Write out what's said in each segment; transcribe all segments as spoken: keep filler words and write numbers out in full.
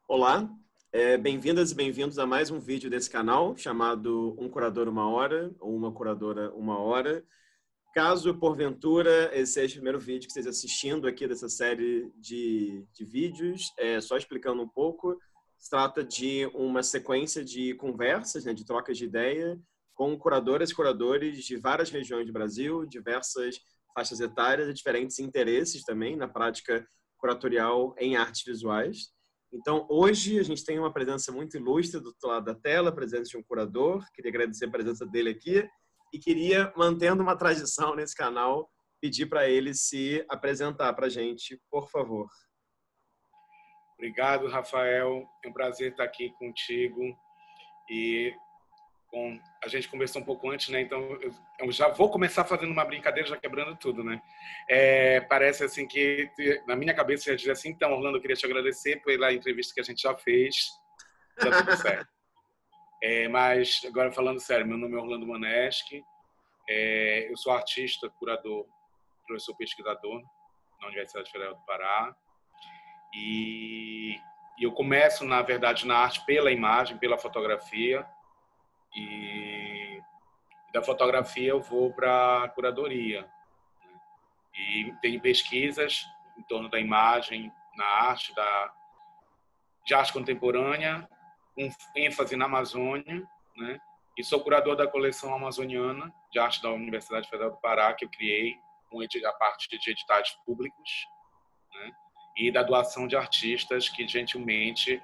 Olá, é, bem-vindas e bem-vindos a mais um vídeo desse canal chamado Um Curador Uma Hora ou Uma Curadora Uma Hora. Caso, porventura, esse seja o primeiro vídeo que esteja assistindo aqui dessa série de, de vídeos, é, só explicando um pouco, se trata de uma sequência de conversas, né, de trocas de ideia com curadoras e curadores de várias regiões do Brasil, diversas faixas etárias e diferentes interesses também na prática curatorial em artes visuais. Então, hoje a gente tem uma presença muito ilustre do outro lado da tela, a presença de um curador. Queria agradecer a presença dele aqui e queria, mantendo uma tradição nesse canal, pedir para ele se apresentar para a gente, por favor. Obrigado, Rafael. É um prazer estar aqui contigo. E bom, a gente conversou um pouco antes, né? Então eu, eu já vou começar fazendo uma brincadeira, já quebrando tudo, né? É, parece assim que na minha cabeça já diz assim: então, Orlando, eu queria te agradecer pela entrevista que a gente já fez. Tá tudo certo. É, mas agora falando sério, meu nome é Orlando Maneschi. É, eu sou artista, curador, professor pesquisador na Universidade Federal do Pará. E, e eu começo, na verdade, na arte pela imagem, pela fotografia. E da fotografia eu vou para a curadoria, né? E tem pesquisas em torno da imagem, na arte, da, de arte contemporânea, com ênfase na Amazônia, né? E sou curador da coleção amazoniana de arte da Universidade Federal do Pará, que eu criei a partir de editais públicos, né? E da doação de artistas que gentilmente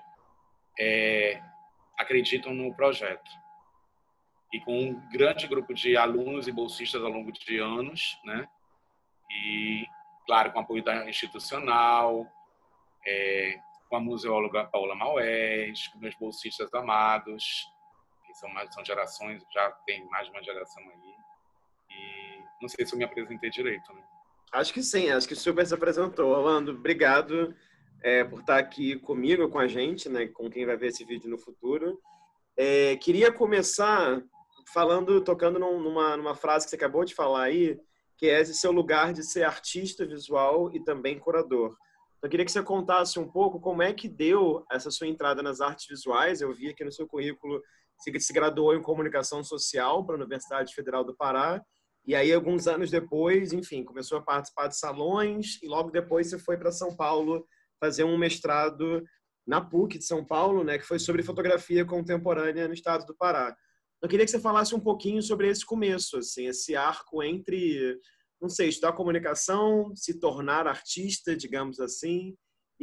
é, acreditam no projeto. E com um grande grupo de alunos e bolsistas ao longo de anos, né? E, claro, com apoio da institucional, é, com a museóloga Paula Maués, com meus bolsistas amados, que são, mais, são gerações, já tem mais de uma geração aí. E não sei se eu me apresentei direito, né? Acho que sim, acho que super se apresentou. Orlando, obrigado é, por estar aqui comigo, com a gente, né, com quem vai ver esse vídeo no futuro. É, queria começar falando, tocando numa, numa frase que você acabou de falar aí, que é esse seu lugar de ser artista visual e também curador. Então, eu queria que você contasse um pouco como é que deu essa sua entrada nas artes visuais. Eu vi aqui no seu currículo que você se graduou em comunicação social para a Universidade Federal do Pará. E aí, alguns anos depois, enfim, começou a participar de salões e logo depois você foi para São Paulo fazer um mestrado na PUC de São Paulo, né, que foi sobre fotografia contemporânea no estado do Pará. Eu queria que você falasse um pouquinho sobre esse começo, assim, esse arco entre, não sei, estudar comunicação, se tornar artista, digamos assim,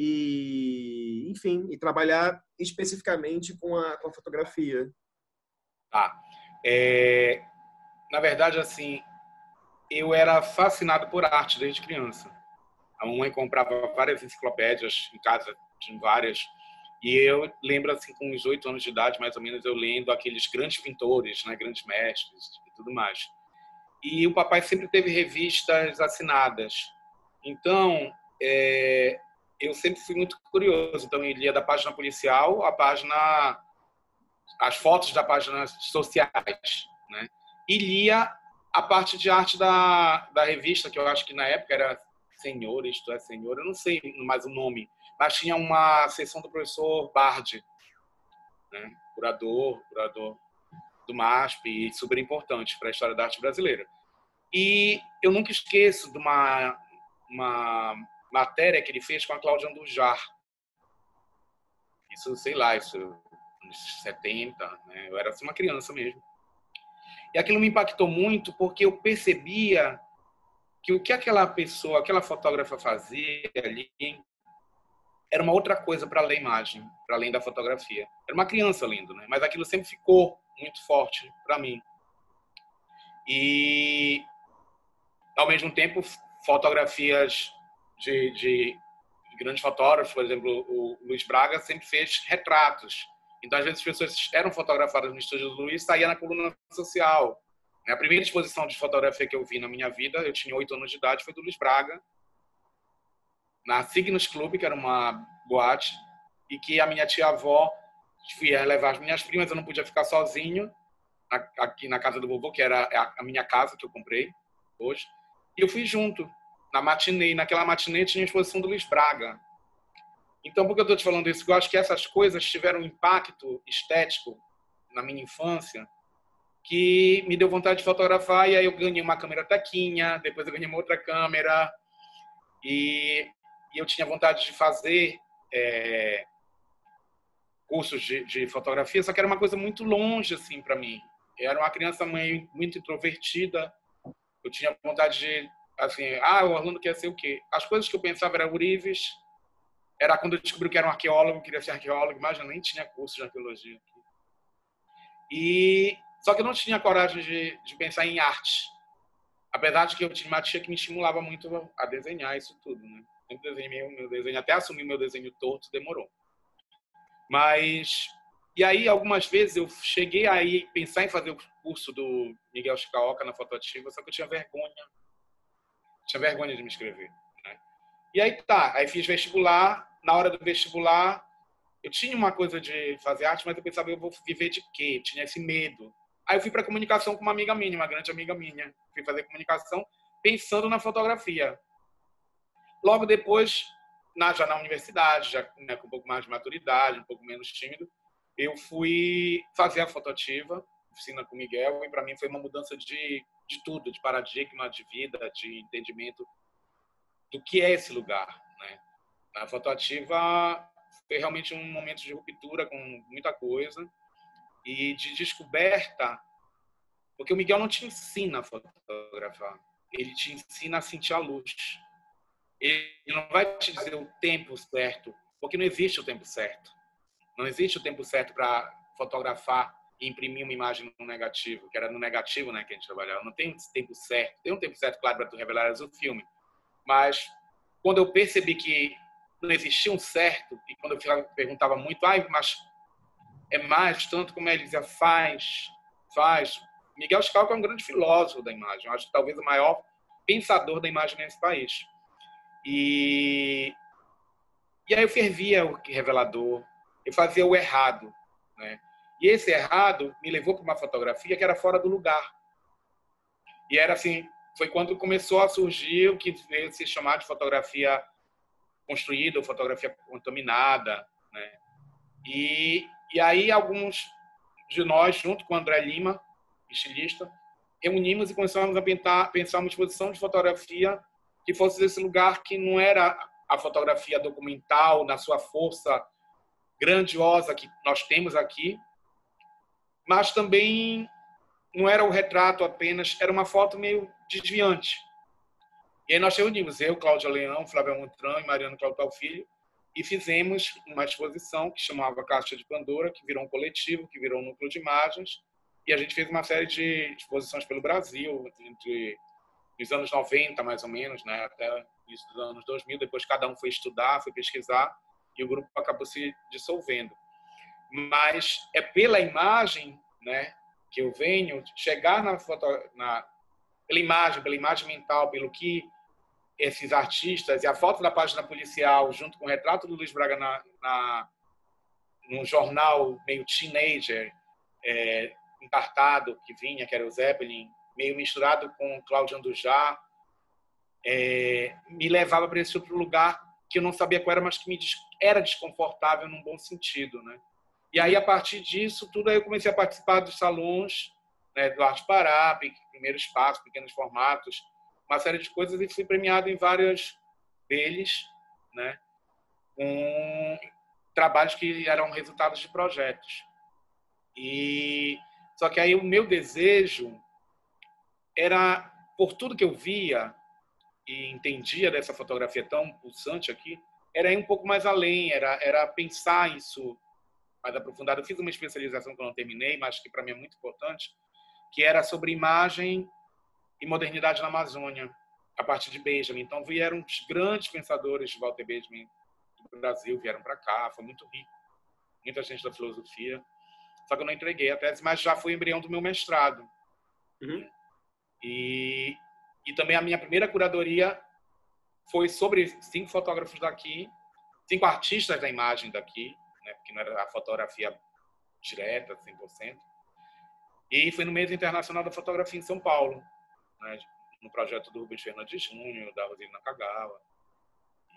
e, enfim, e trabalhar especificamente com a, com a fotografia. Tá. É, na verdade, assim, eu era fascinado por arte desde criança. A mamãe comprava várias enciclopédias em casa, tinha várias. E eu lembro, assim, com uns oito anos de idade, mais ou menos, eu lendo aqueles grandes pintores, né, grandes mestres e tudo mais. E o papai sempre teve revistas assinadas. Então, é, eu sempre fui muito curioso. Então, eu lia da página policial à página, as fotos da página sociais, né? E lia a parte de arte da, da revista, que eu acho que na época era Senhor, isto é Senhor, eu não sei mais o nome, mas tinha uma sessão do professor Bardi, né? curador, curador do MASP, e super importante para a história da arte brasileira. E eu nunca esqueço de uma, uma matéria que ele fez com a Cláudia Andujar. Isso, sei lá, isso nos setenta, né? Eu era assim, uma criança mesmo. E aquilo me impactou muito porque eu percebia que o que aquela pessoa, aquela fotógrafa fazia ali era uma outra coisa para além da imagem, para além da fotografia. Era uma criança lendo, né? Mas aquilo sempre ficou muito forte para mim. E, ao mesmo tempo, fotografias de, de grandes fotógrafos, por exemplo, o Luiz Braga sempre fez retratos. Então, às vezes, as pessoas eram fotografadas no estúdio do Luiz e saía na coluna social. A primeira exposição de fotografia que eu vi na minha vida, eu tinha oito anos de idade, foi do Luiz Braga, na Signos Club, que era uma boate, e que a minha tia-avó ia levar as minhas primas, eu não podia ficar sozinho aqui na casa do vovô, que era a minha casa que eu comprei hoje, e eu fui junto, na matinê. Naquela matinê tinha a exposição do Luiz Braga. Então, por que eu estou te falando isso? Porque eu acho que essas coisas tiveram um impacto estético na minha infância que me deu vontade de fotografar, e aí eu ganhei uma câmera taquinha, depois eu ganhei uma outra câmera, e, e eu tinha vontade de fazer é, cursos de, de fotografia, só que era uma coisa muito longe assim para mim. Eu era uma criança meio, muito introvertida, eu tinha vontade de, assim, ah, o Orlando quer ser o quê? As coisas que eu pensava eram Urives, era quando eu descobri que era um arqueólogo, queria ser arqueólogo, mas eu nem tinha curso de arqueologia. E, só que eu não tinha coragem de, de pensar em arte. Apesar de que eu tinha uma tia que me estimulava muito a desenhar isso tudo, né? Eu desenhei meu, meu desenho, até assumir meu desenho torto, demorou. Mas, e aí, algumas vezes eu cheguei a ir, pensar em fazer o curso do Miguel Chicaoca na Fotoativa, só que eu tinha vergonha. Tinha vergonha de me inscrever, né? E aí tá, aí fiz vestibular. Na hora do vestibular, eu tinha uma coisa de fazer arte, mas eu pensava, eu vou viver de quê? Eu tinha esse medo. Aí eu fui para comunicação com uma amiga minha, uma grande amiga minha. Fui fazer comunicação pensando na fotografia. Logo depois, na, já na universidade, já né, com um pouco mais de maturidade, um pouco menos tímido, eu fui fazer a Fotoativa, oficina com o Miguel, e para mim foi uma mudança de, de tudo, de paradigma, de vida, de entendimento do que é esse lugar, né? A Fotoativa foi realmente um momento de ruptura com muita coisa e de descoberta, porque o Miguel não te ensina a fotografar, ele te ensina a sentir a luz. Ele não vai te dizer o tempo certo, porque não existe o tempo certo. Não existe o tempo certo para fotografar e imprimir uma imagem no negativo, que era no negativo, né, que a gente trabalhava. Não tem tempo certo. Tem um tempo certo, claro, para tu revelar o filme, mas quando eu percebi que não existia um certo, e quando eu perguntava muito, ah, mas é mais, tanto como ele dizia, faz, faz. Miguel Scalco é um grande filósofo da imagem, eu acho que talvez o maior pensador da imagem nesse país. E, e aí eu fervia o revelador, eu fazia o errado, né? E esse errado me levou para uma fotografia que era fora do lugar. E era assim, foi quando começou a surgir o que veio se chamar de fotografia construída ou fotografia contaminada, né? E, e aí alguns de nós, junto com o André Lima, estilista, reunimos e começamos a pensar, pensar uma exposição de fotografia que fosse desse lugar que não era a fotografia documental na sua força grandiosa que nós temos aqui, mas também não era o retrato apenas, era uma foto meio desviante. E aí nós reunimos, eu, Cláudia Leão, Flávio Montran e Mariano Clautal Filho, e fizemos uma exposição que chamava Caixa de Pandora, que virou um coletivo, que virou um núcleo de imagens, e a gente fez uma série de exposições pelo Brasil, entre os anos noventa, mais ou menos, né, até os anos dois mil. Depois cada um foi estudar, foi pesquisar, e o grupo acabou se dissolvendo. Mas é pela imagem, né, que eu venho chegar na foto, na, pela imagem, pela imagem mental, pelo que esses artistas, e a foto da página policial, junto com o retrato do Luiz Braga na, na, num jornal meio teenager, é, encartado, que vinha, que era o Zeppelin, meio misturado com o Cláudio Andujá, é, me levava para esse outro lugar que eu não sabia qual era, mas que me era desconfortável num bom sentido, né? E aí, a partir disso, tudo aí eu comecei a participar dos salões, né, do Arte Pará, primeiro espaço, pequenos formatos, uma série de coisas, e fui premiado em vários deles, né, com trabalhos que eram resultados de projetos. E só que aí o meu desejo era, por tudo que eu via e entendia dessa fotografia tão pulsante aqui, era ir um pouco mais além, era, era pensar isso mais aprofundado. Eu fiz uma especialização que eu não terminei, mas que para mim é muito importante, que era sobre imagem e modernidade na Amazônia, a partir de Benjamin. Então vieram os grandes pensadores de Walter Benjamin do Brasil, vieram para cá, foi muito rico, muita gente da filosofia. Só que eu não entreguei a tese, mas já foi o embrião do meu mestrado. Uhum. E, e também a minha primeira curadoria foi sobre cinco fotógrafos daqui, cinco artistas da imagem daqui, né, porque não era a fotografia direta, cem por cento. E foi no mês internacional da fotografia em São Paulo, né, no projeto do Rubens Fernandes Júnior, da Rosina Nakagawa. E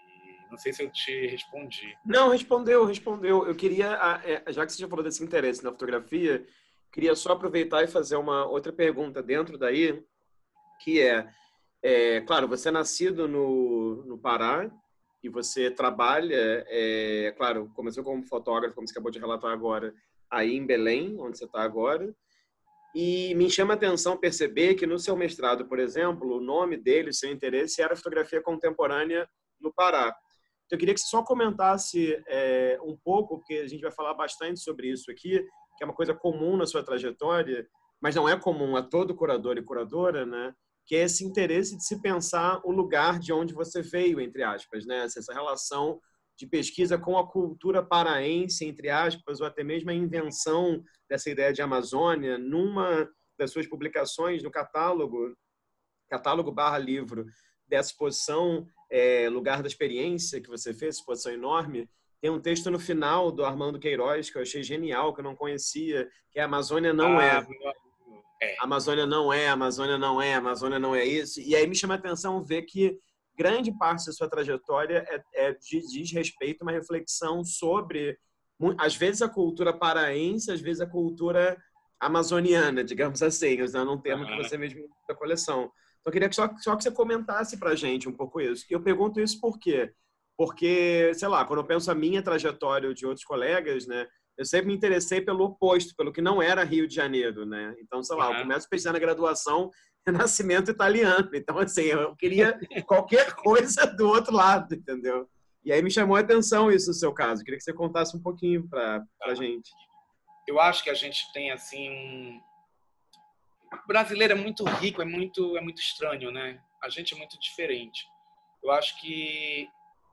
Não sei se eu te respondi. Não, respondeu, respondeu. Eu queria, ah, é, já que você já falou desse interesse na fotografia, queria só aproveitar e fazer uma outra pergunta dentro daí, que é, é claro, você é nascido no, no Pará e você trabalha, é, claro, começou como fotógrafo, como você acabou de relatar agora, aí em Belém, onde você está agora. E me chama a atenção perceber que no seu mestrado, por exemplo, o nome dele, o seu interesse era fotografia contemporânea no Pará. Então, eu queria que você só comentasse é, um pouco, porque a gente vai falar bastante sobre isso aqui, que é uma coisa comum na sua trajetória, mas não é comum a todo curador e curadora, né? Que é esse interesse de se pensar o lugar de onde você veio, entre aspas, né? Essa relação de pesquisa com a cultura paraense, entre aspas, ou até mesmo a invenção dessa ideia de Amazônia numa das suas publicações no catálogo, catálogo barra livro dessa exposição é, Lugar da Experiência que você fez, exposição enorme, tem um texto no final do Armando Queiroz que eu achei genial, que eu não conhecia, que é Amazônia não Ah, é. é. Amazônia não é, Amazônia não é, Amazônia não é isso. E aí me chama a atenção ver que grande parte da sua trajetória é, é de, diz respeito a uma reflexão sobre, às vezes, a cultura paraense, às vezes a cultura amazoniana, digamos assim, usando um termo que Aham. você mesmo usa da coleção. Então, eu queria que só, só que você comentasse para a gente um pouco isso. E eu pergunto isso por quê? Porque, sei lá, quando eu penso a minha trajetória ou de outros colegas, né, eu sempre me interessei pelo oposto, pelo que não era Rio de Janeiro, né? Então, sei lá, eu Aham. começo a pesquisar na graduação Renascimento italiano. Então, assim, eu queria qualquer coisa do outro lado, entendeu? E aí me chamou a atenção isso no seu caso. Eu queria que você contasse um pouquinho para a gente. Eu acho que a gente tem assim um... O brasileiro é muito rico, é muito é muito estranho, né? A gente é muito diferente. Eu acho que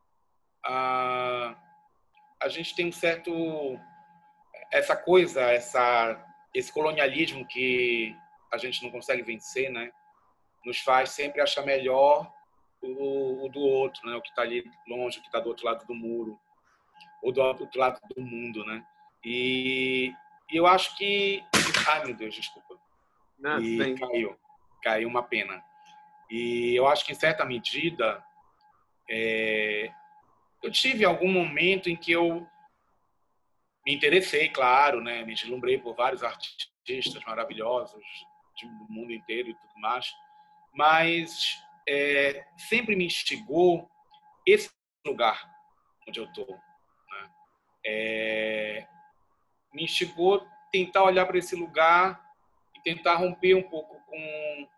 a a gente tem um certo essa coisa, essa esse colonialismo que a gente não consegue vencer, né? Nos faz sempre achar melhor o, o do outro, né? O que está ali longe, o que está do outro lado do muro, ou do outro lado do mundo, né? E, e eu acho que... Ai, meu Deus, desculpa. Ah, tudo E bem. caiu. Caiu uma pena. E eu acho que, em certa medida, é, eu tive algum momento em que eu me interessei, claro, né? Me deslumbrei por vários artistas maravilhosos do mundo inteiro e tudo mais, mas é, sempre me instigou esse lugar onde eu estou. Né? É, me instigou tentar olhar para esse lugar e tentar romper um pouco com,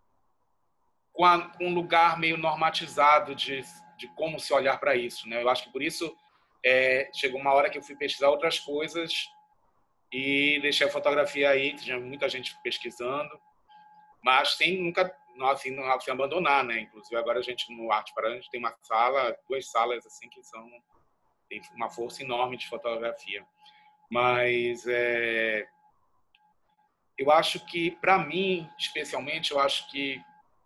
com, a, com um lugar meio normatizado de, de como se olhar para isso. Né? Eu acho que por isso é, chegou uma hora que eu fui pesquisar outras coisas e deixei a fotografia aí, tinha muita gente pesquisando, mas sem nunca assim, não, sem abandonar, né? Inclusive agora a gente no Arte Pará, a gente tem uma sala, duas salas assim que são tem uma força enorme de fotografia. Mas é, eu acho que para mim, especialmente, eu acho que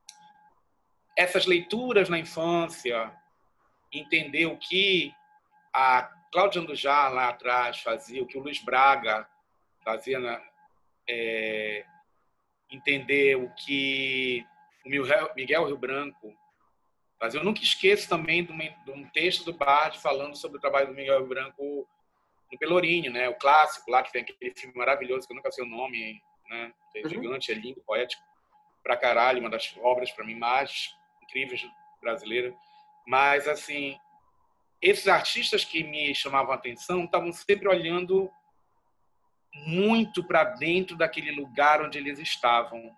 essas leituras na infância, entender o que a Cláudia Andujá lá atrás fazia, o que o Luiz Braga fazia na, é, entender o que o Miguel Rio Branco fazia. Eu nunca esqueço também de, uma, de um texto do Bard falando sobre o trabalho do Miguel Rio Branco no Pelourinho, né? O clássico lá, que tem aquele filme maravilhoso, que eu nunca sei o nome, né? É gigante, é lindo, poético pra caralho, uma das obras, para mim, mais incríveis brasileiras. Mas, assim, esses artistas que me chamavam a atenção estavam sempre olhando muito para dentro daquele lugar onde eles estavam.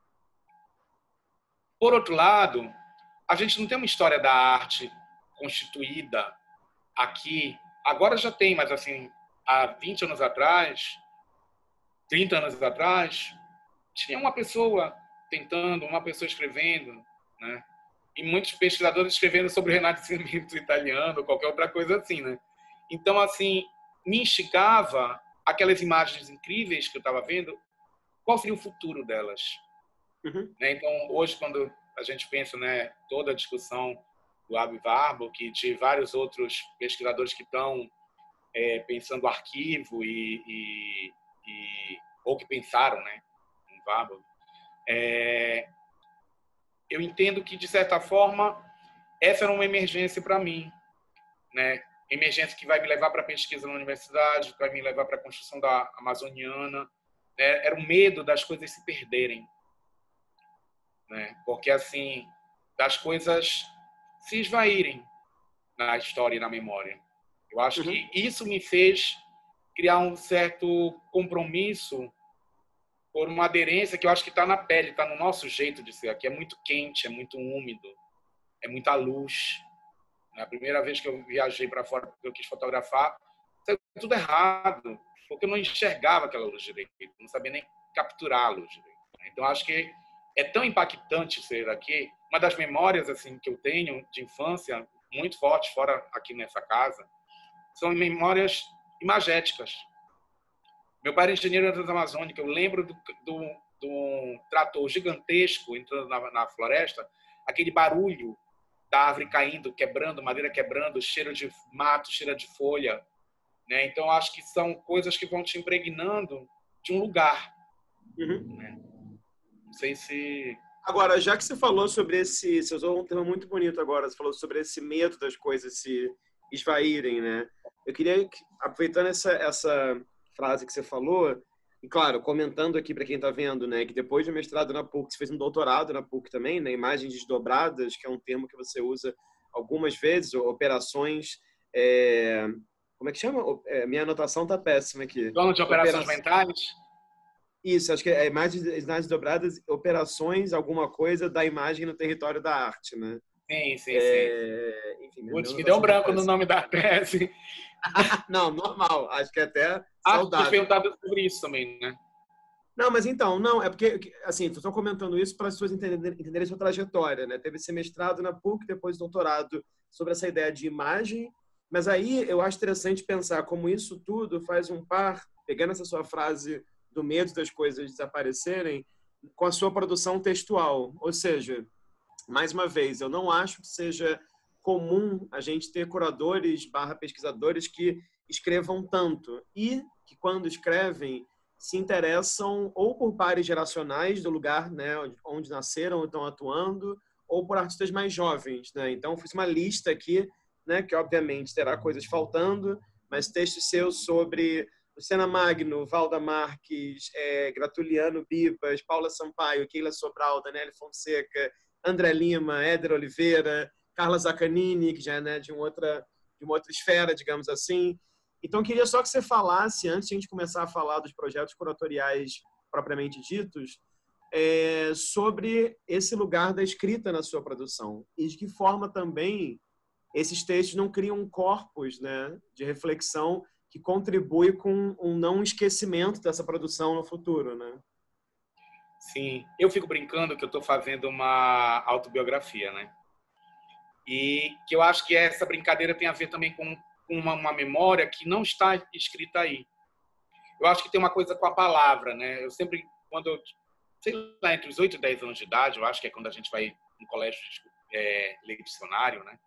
Por outro lado, a gente não tem uma história da arte constituída aqui. Agora já tem, mas assim, há vinte anos atrás, trinta anos atrás, tinha uma pessoa tentando, uma pessoa escrevendo, né? E muitos pesquisadores escrevendo sobre o renascimento italiano, qualquer outra coisa assim, né? Então, assim, me instigava aquelas imagens incríveis que eu estava vendo, qual seria o futuro delas? Uhum. Né? Então, hoje, quando a gente pensa, né, toda a discussão do Abi Warburg, de vários outros pesquisadores que estão é, pensando arquivo e, e, e ou que pensaram, né, em Warburg, é, eu entendo que, de certa forma, essa era uma emergência para mim. né? Emergência que vai me levar para a pesquisa na universidade, que vai me levar para a construção da Amazoniana, né? Era o medo das coisas se perderem, né? Porque, assim, das coisas se esvaírem na história e na memória. Eu acho Uhum. que isso me fez criar um certo compromisso por uma aderência que eu acho que está na pele, está no nosso jeito de ser aqui. É muito quente, é muito úmido, é muita luz. A primeira vez que eu viajei para fora, porque eu quis fotografar, saiu tudo errado, porque eu não enxergava aquela luz direito, não sabia nem capturar a luz direito. Então, acho que é tão impactante ser aqui. Uma das memórias assim que eu tenho de infância, muito fortes, fora aqui nessa casa, são memórias imagéticas. Meu pai era engenheiro da Transamazônica. Eu lembro do, do, do trator gigantesco entrando na, na floresta, aquele barulho da árvore caindo, quebrando, madeira quebrando, cheiro de mato, cheiro de folha, né? Então, acho que são coisas que vão te impregnando de um lugar. Uhum. Né? Não sei se... Agora, já que você falou sobre esse... Você usou um termo muito bonito agora. Você falou sobre esse medo das coisas se esvaírem, né? Eu queria, aproveitando essa, essa frase que você falou, e claro, comentando aqui para quem está vendo, né, que depois do mestrado na PUC, você fez um doutorado na PUC também, né, imagens desdobradas, que é um termo que você usa algumas vezes, operações... É... Como é que chama? É, minha anotação tá péssima aqui. Dono de operações Operação... mentais? Isso, acho que é imagens, imagens dobradas, operações, alguma coisa da imagem no território da arte, né? Sim, sim, sim. É... Enfim, minha Putz, me deu um anotação tá branco no péssima. nome da tese. Não, normal. Acho que é até Acho que vocês saudável. perguntaram sobre isso também, né? Não, mas então, não, é porque, assim, estou comentando isso para as pessoas entenderem, entenderem sua trajetória, né? Teve esse mestrado na PUC, depois doutorado sobre essa ideia de imagem, mas aí eu acho interessante pensar como isso tudo faz um par, pegando essa sua frase do medo das coisas desaparecerem, com a sua produção textual. Ou seja, mais uma vez, eu não acho que seja comum a gente ter curadores barra pesquisadores que escrevam tanto e que, quando escrevem, se interessam ou por pares geracionais do lugar, né, onde nasceram ou estão atuando, ou por artistas mais jovens, né? Então, fiz uma lista aqui, né, que obviamente terá coisas faltando, mas textos seus sobre Luciana Magno, Valda Marques, é, Gratuliano Bibas, Paula Sampaio, Keila Sobral, Daniele Fonseca, André Lima, Éder Oliveira, Carla Zaccanini, que já é, né, de, uma outra, de uma outra esfera, digamos assim. Então, eu queria só que você falasse, antes de a gente começar a falar dos projetos curatoriais propriamente ditos, é, sobre esse lugar da escrita na sua produção e de que forma também esses textos não criam um corpus, né, de reflexão que contribui com um não esquecimento dessa produção no futuro, né? Sim, eu fico brincando que eu estou fazendo uma autobiografia, né? E que eu acho que essa brincadeira tem a ver também com uma, uma memória que não está escrita aí. Eu acho que tem uma coisa com a palavra, né? Eu sempre, quando eu, sei lá, entre os oito e dez anos de idade, eu acho que é quando a gente vai no colégio é, ler dicionário, né?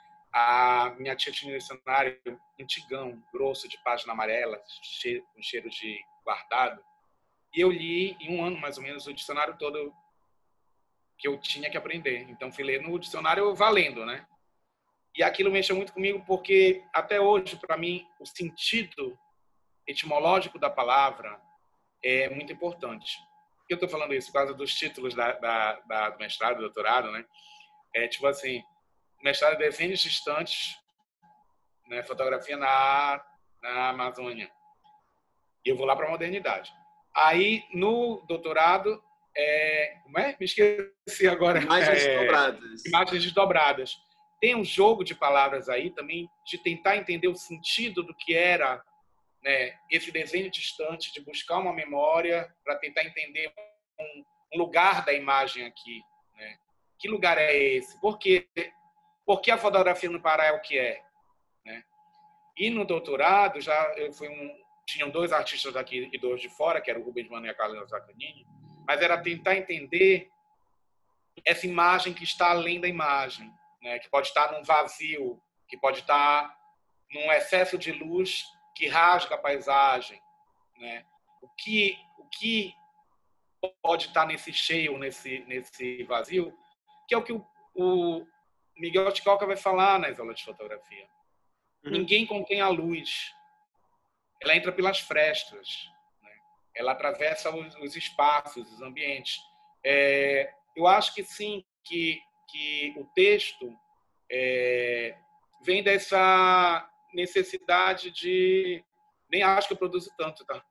A minha tia tinha um dicionário antigão, grosso, de página amarela, cheiro, com cheiro de guardado. E eu li, em um ano mais ou menos, o dicionário todo que eu tinha que aprender. Então, fui ler no dicionário valendo, né? E aquilo mexeu muito comigo porque, até hoje, para mim, o sentido etimológico da palavra é muito importante. Por que eu estou falando isso? Por causa dos títulos da, da, da, do mestrado, do doutorado, né? É tipo assim, mestrado de desenhos distantes, né? Fotografia na, na Amazônia. E eu vou lá para a modernidade. Aí, no doutorado, é, como é? Me esqueci agora. Imagens É, desdobradas. imagens desdobradas. Tem um jogo de palavras aí também de tentar entender o sentido do que era, né, esse desenho distante, de buscar uma memória para tentar entender um, um lugar da imagem aqui. Né? Que lugar é esse? Por quê? Por que a fotografia no Pará é o que é? Né? E no doutorado, já eu fui um, tinham dois artistas daqui e dois de fora, que era o Rubens Mano e a Carla Zaccanini, mas era tentar entender essa imagem que está além da imagem, né? Que pode estar num vazio, que pode estar num excesso de luz que rasga a paisagem, né? O que, o que pode estar nesse cheio, nesse, nesse vazio, que é o que o, o Miguel Ticoca vai falar nas aulas de fotografia. Uhum. Ninguém contém a luz. Ela entra pelas frestas, né? Ela atravessa os, os espaços, os ambientes. É, eu acho que sim, que, que o texto é, vem dessa necessidade de... Nem acho que eu produzo tanto, tá?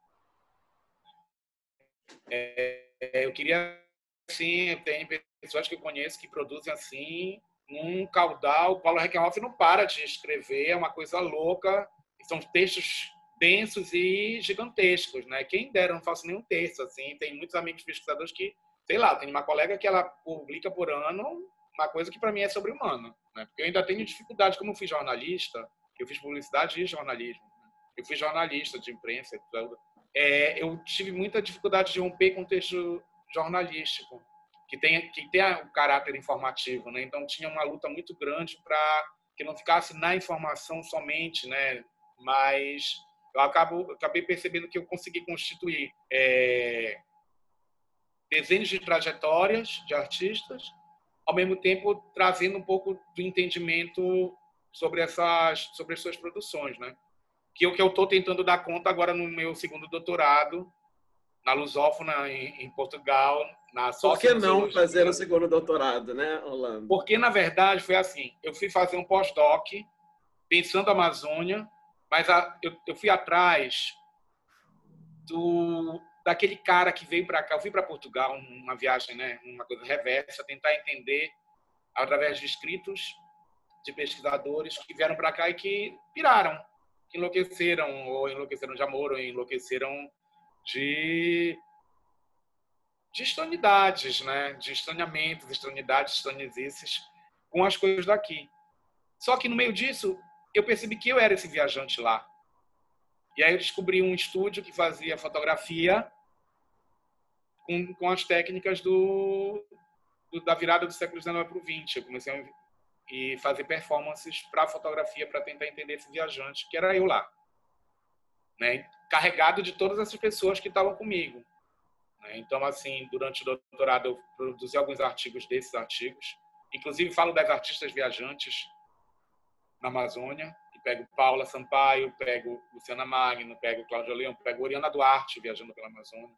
É, eu queria, assim, tem pessoas que eu conheço que produzem assim, num caudal. O Paulo Reckenhoff não para de escrever, é uma coisa louca. São textos densos e gigantescos, né? Quem dera, eu não faço nenhum texto, assim. Tem muitos amigos pesquisadores que, sei lá, tem uma colega que ela publica por ano uma coisa que para mim é sobre-humana, né? Porque eu ainda tenho dificuldade, como eu fui jornalista, eu fiz publicidade e jornalismo, né? Eu fui jornalista de imprensa e tudo. É, eu tive muita dificuldade de romper com o texto jornalístico, que tem, que tem o caráter informativo, né? Então tinha uma luta muito grande para que não ficasse na informação somente, né? Mas eu acabo, acabei percebendo que eu consegui constituir é, desenhos de trajetórias de artistas, ao mesmo tempo trazendo um pouco do entendimento sobre essas, sobre as suas produções, né? Que é o que eu estou tentando dar conta agora no meu segundo doutorado, na Lusófona, em, em Portugal, na Por que não Sociomuseologia. fazer o segundo doutorado, né, Orlando? Porque, na verdade, foi assim, eu fui fazer um pós-doc, pensando a Amazônia, mas a, eu, eu fui atrás do, daquele cara que veio para cá. Eu fui para Portugal, uma viagem, né, uma coisa reversa, tentar entender, através de escritos de pesquisadores que vieram para cá e que piraram, que enlouqueceram, ou enlouqueceram de amor, ou enlouqueceram de, de estranhidades, né? De estranhamentos, estranhidades, estranhecices com as coisas daqui. Só que no meio disso, eu percebi que eu era esse viajante lá. E aí eu descobri um estúdio que fazia fotografia com, com as técnicas do, do, da virada do século dezenove para o vinte. Eu comecei a e fazer performances para fotografia, para tentar entender esse viajante, que era eu lá, né? Carregado de todas essas pessoas que estavam comigo, né? Então, assim, durante o doutorado eu produzi alguns artigos desses artigos, inclusive falo das artistas viajantes na Amazônia, que pego Paula Sampaio, pego Luciana Magno, pego Cláudia Leão, pego Oriana Duarte viajando pela Amazônia.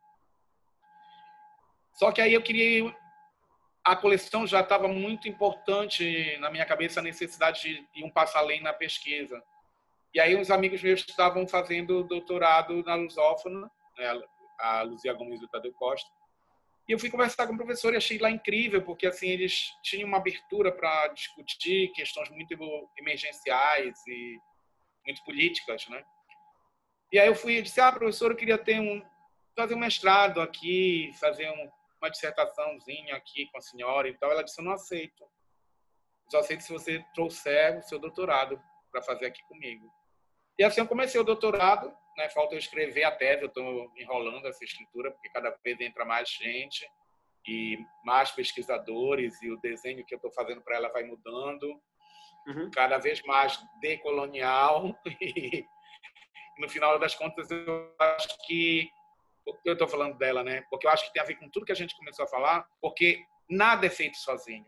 Só que aí eu queria... A coleção já estava muito importante na minha cabeça, a necessidade de ir um passo além na pesquisa. E aí uns amigos meus estavam fazendo doutorado na Lusófona, né, a Luzia Gomes e o Tadeu Costa, e eu fui conversar com o professor e achei lá incrível, porque assim eles tinham uma abertura para discutir questões muito emergenciais e muito políticas, né? E aí eu fui e disse, ah, professor, eu queria ter um, fazer um mestrado aqui, fazer um uma dissertaçãozinha aqui com a senhora e tal. Ela disse, eu não aceito. Eu só aceito se você trouxer o seu doutorado para fazer aqui comigo. E assim eu comecei o doutorado, né? Falta eu escrever a tese, eu estou enrolando essa escritura, porque cada vez entra mais gente e mais pesquisadores, e o desenho que eu estou fazendo para ela vai mudando, uhum. Cada vez mais decolonial. E no final das contas, eu acho que eu estou falando dela, né? Porque eu acho que tem a ver com tudo que a gente começou a falar, porque nada é feito sozinho.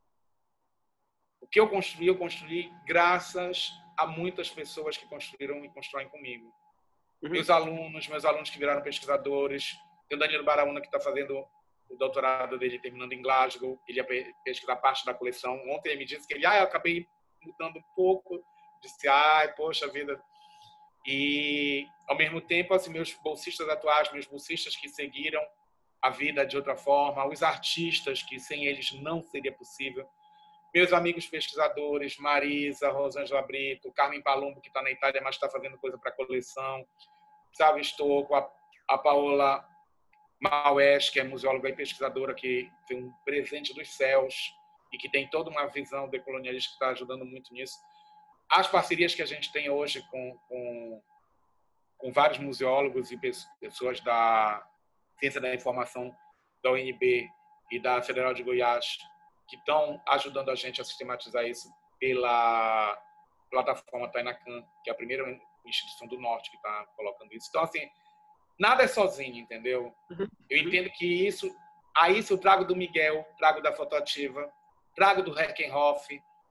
O que eu construí, eu construí graças a muitas pessoas que construíram e constroem comigo. Uhum. Meus alunos, meus alunos que viraram pesquisadores. Tem o Danilo Baraúna, que está fazendo o doutorado dele, terminando em Glasgow. Ele ia pesquisar parte da coleção. Ontem ele me disse que ele, ah, eu acabei mudando um pouco. Disse, ai, poxa vida... E, ao mesmo tempo, assim, meus bolsistas atuais, meus bolsistas que seguiram a vida de outra forma, os artistas que sem eles não seria possível, meus amigos pesquisadores, Marisa, Rosângela Brito, Carmen Palumbo, que está na Itália, mas está fazendo coisa para a coleção, Sávio Estocco, a, a Paola Maués, que é museóloga e pesquisadora, que tem um presente dos céus e que tem toda uma visão decolonialista que está ajudando muito nisso. As parcerias que a gente tem hoje com, com, com vários museólogos e pessoas da Ciência da Informação da U N B e da Federal de Goiás, que estão ajudando a gente a sistematizar isso pela plataforma Tainacan, que é a primeira instituição do Norte que está colocando isso. Então, assim, nada é sozinho, entendeu? Eu entendo que isso... A isso eu trago do Miguel, trago da Fotoativa, trago do Reckenhoff,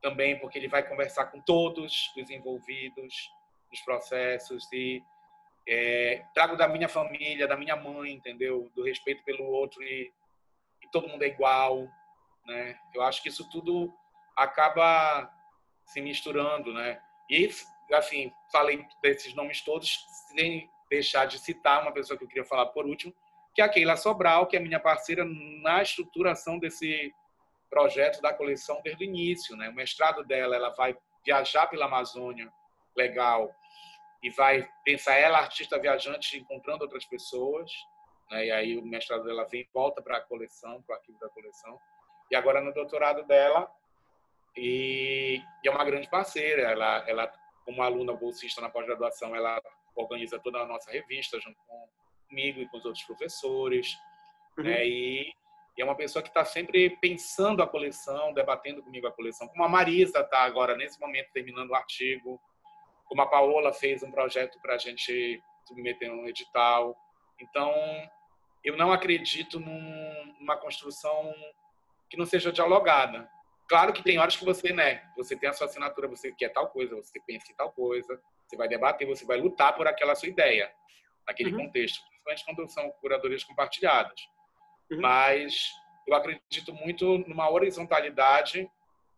também porque ele vai conversar com todos os envolvidos nos processos e é, trago da minha família, da minha mãe, entendeu? Do respeito pelo outro e, e todo mundo é igual, né? Eu acho que isso tudo acaba se misturando, né? E, assim, falei desses nomes todos sem deixar de citar uma pessoa que eu queria falar por último, que é a Keila Sobral, que é minha parceira na estruturação desse projeto da coleção desde o início, né? O mestrado dela, ela vai viajar pela Amazônia, legal, e vai pensar ela, artista viajante, encontrando outras pessoas, né? E aí o mestrado dela vem volta para a coleção, para o arquivo da coleção. E agora no doutorado dela, e, e é uma grande parceira, ela, ela como aluna bolsista na pós-graduação, ela organiza toda a nossa revista junto comigo e com os outros professores, uhum. né? E, e é uma pessoa que está sempre pensando a coleção, debatendo comigo a coleção, como a Marisa está agora, nesse momento, terminando o artigo, como a Paola fez um projeto para a gente submeter um edital. Então, eu não acredito num, numa construção que não seja dialogada. Claro que tem horas que você, né, você tem a sua assinatura, você quer tal coisa, você pensa em tal coisa, você vai debater, você vai lutar por aquela sua ideia, naquele uhum. contexto, principalmente quando são curadorias compartilhadas. Uhum. Mas eu acredito muito numa horizontalidade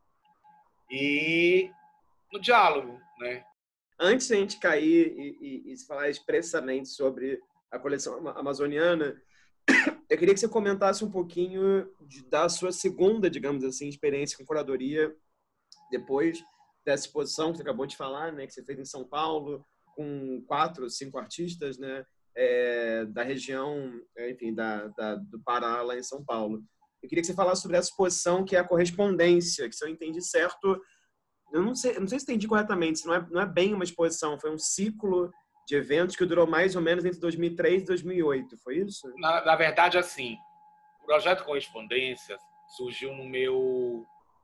e no diálogo, né? Antes de a gente cair e, e, e falar expressamente sobre a coleção amazoniana, eu queria que você comentasse um pouquinho de, da sua segunda, digamos assim, experiência com curadoria, depois dessa exposição que você acabou de falar, né, que você fez em São Paulo, com quatro, cinco artistas, né, é, da região, enfim, da, da, do Pará, lá em São Paulo. Eu queria que você falasse sobre essa exposição, que é a correspondência, que, se eu entendi certo, eu não sei, eu não sei se entendi corretamente, não é, não é bem uma exposição, foi um ciclo de eventos que durou mais ou menos entre dois mil e três e dois mil e oito, foi isso? Na, na verdade, assim, o projeto Correspondência surgiu no meu...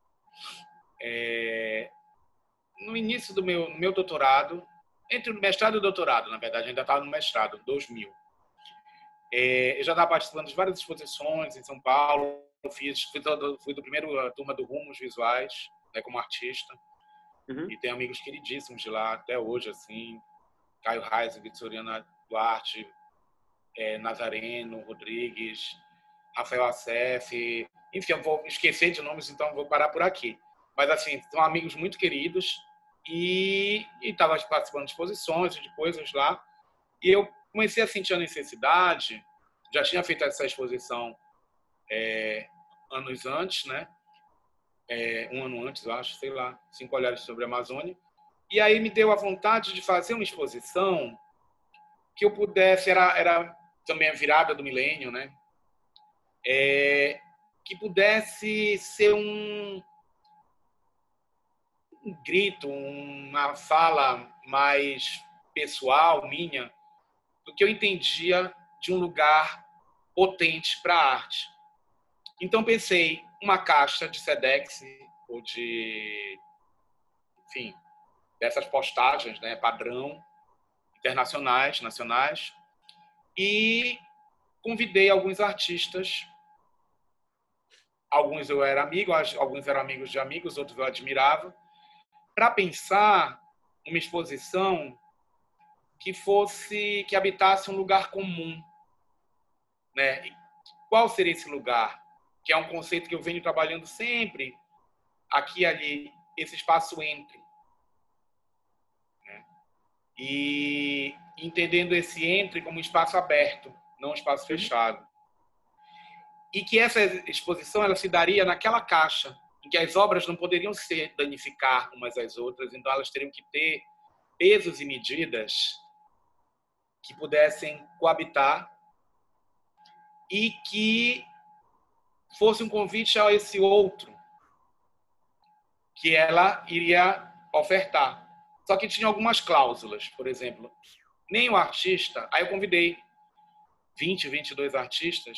É, no início do meu, no meu doutorado, entre o mestrado e o doutorado, na verdade, ainda estava no mestrado, em dois mil. É, eu já estava participando de várias exposições em São Paulo, fiz, fui, do, fui do primeiro turma do Rumos Visuais, né, como artista, uhum. e tenho amigos queridíssimos de lá até hoje, assim, Caio Reis, Vitoriana Duarte, é, Nazareno, Rodrigues, Rafael Assef, enfim, eu vou esquecer de nomes, então vou parar por aqui. Mas, assim, são amigos muito queridos e estava participando de exposições, de coisas lá. E eu comecei a sentir a necessidade, já tinha feito essa exposição é, anos antes, né? É, um ano antes, eu acho, sei lá, Cinco Olhares sobre a Amazônia. E aí me deu a vontade de fazer uma exposição que eu pudesse, era, era também a virada do milênio, né? É, que pudesse ser um, um grito, uma fala mais pessoal, minha, do que eu entendia de um lugar potente para a arte. Então pensei uma caixa de Sedex ou de, enfim, dessas postagens, né, padrão, internacionais, nacionais, e convidei alguns artistas. Alguns eu era amigo, alguns eram amigos de amigos, outros eu admirava, para pensar uma exposição que fosse, que habitasse um lugar comum, né? Qual seria esse lugar? Que é um conceito que eu venho trabalhando sempre, aqui e ali, esse espaço entre, né? E entendendo esse entre como um espaço aberto, não um espaço fechado. E que essa exposição ela se daria naquela caixa, em que as obras não poderiam se danificar umas às outras, então elas teriam que ter pesos e medidas que pudessem coabitar e que fosse um convite a esse outro que ela iria ofertar. Só que tinha algumas cláusulas, por exemplo, nem o artista, aí eu convidei vinte, vinte e dois artistas,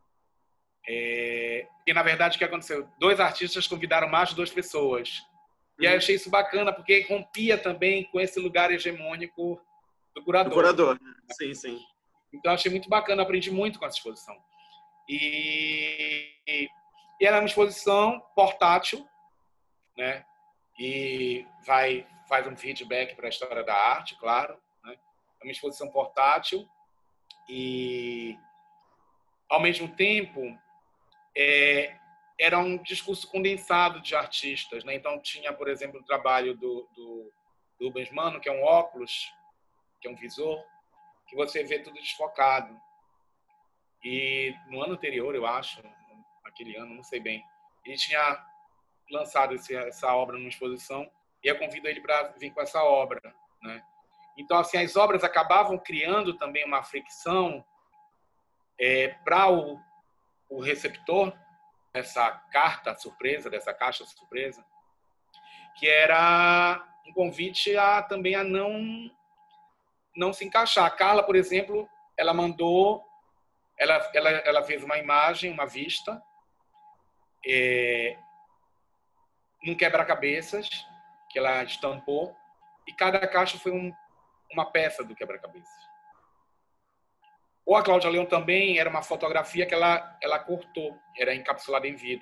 é, e na verdade o que aconteceu? Dois artistas convidaram mais de duas pessoas. E aí eu achei isso bacana, porque rompia também com esse lugar hegemônico do curador. Do curador, sim, sim. Então, eu achei muito bacana, aprendi muito com essa exposição. E, e era uma exposição portátil, né? e vai faz um feedback para a história da arte, claro, né? É uma exposição portátil e, ao mesmo tempo, é, era um discurso condensado de artistas, né? Então tinha, por exemplo, o trabalho do, do, do Rubens Mano, que é um óculos, que é um visor, que você vê tudo desfocado. E no ano anterior, eu acho, naquele ano, não sei bem, ele tinha lançado esse, essa obra numa exposição e eu convido ele para vir com essa obra, né? Então, assim, as obras acabavam criando também uma fricção é, para o, o receptor dessa carta surpresa, dessa caixa surpresa, que era um convite a também a não não se encaixar. A Carla, por exemplo, ela mandou, ela ela, ela fez uma imagem, uma vista, é, num quebra-cabeças que ela estampou e cada caixa foi um, uma peça do quebra-cabeças. Ou a Cláudia Leão também era uma fotografia que ela ela cortou, era encapsulada em vidro.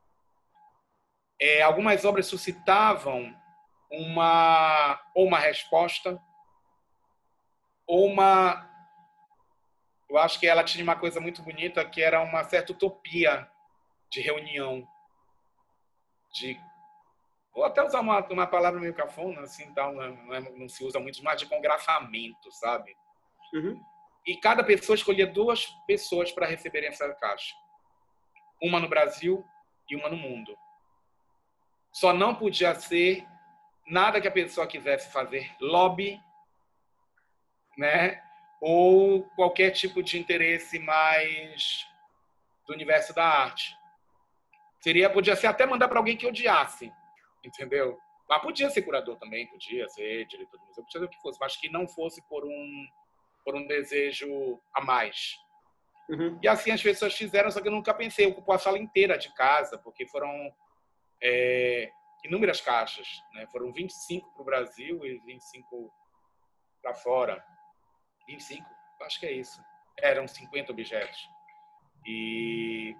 É, algumas obras suscitavam uma ou uma resposta ou uma, eu acho que ela tinha uma coisa muito bonita que era uma certa utopia de reunião, de, vou até usar uma, uma palavra meio cafona, assim, tal, não, é, não se usa muito, mas de congrafamento, sabe? Uhum. E cada pessoa escolhia duas pessoas para receberem essa caixa, uma no Brasil e uma no mundo. Só não podia ser nada que a pessoa quisesse fazer lobby, né? Ou qualquer tipo de interesse mais do universo da arte. Seria, podia ser até mandar para alguém que odiasse, entendeu? Mas podia ser curador também, podia ser diretor do museu, podia ser o que fosse, mas que não fosse por um, por um desejo a mais. Uhum. E assim as pessoas fizeram, só que eu nunca pensei, ocupou a sala inteira de casa, porque foram é, inúmeras caixas, né? Foram vinte e cinco para o Brasil e vinte e cinco para fora. vinte e cinco? Acho que é isso. Eram cinquenta objetos. E,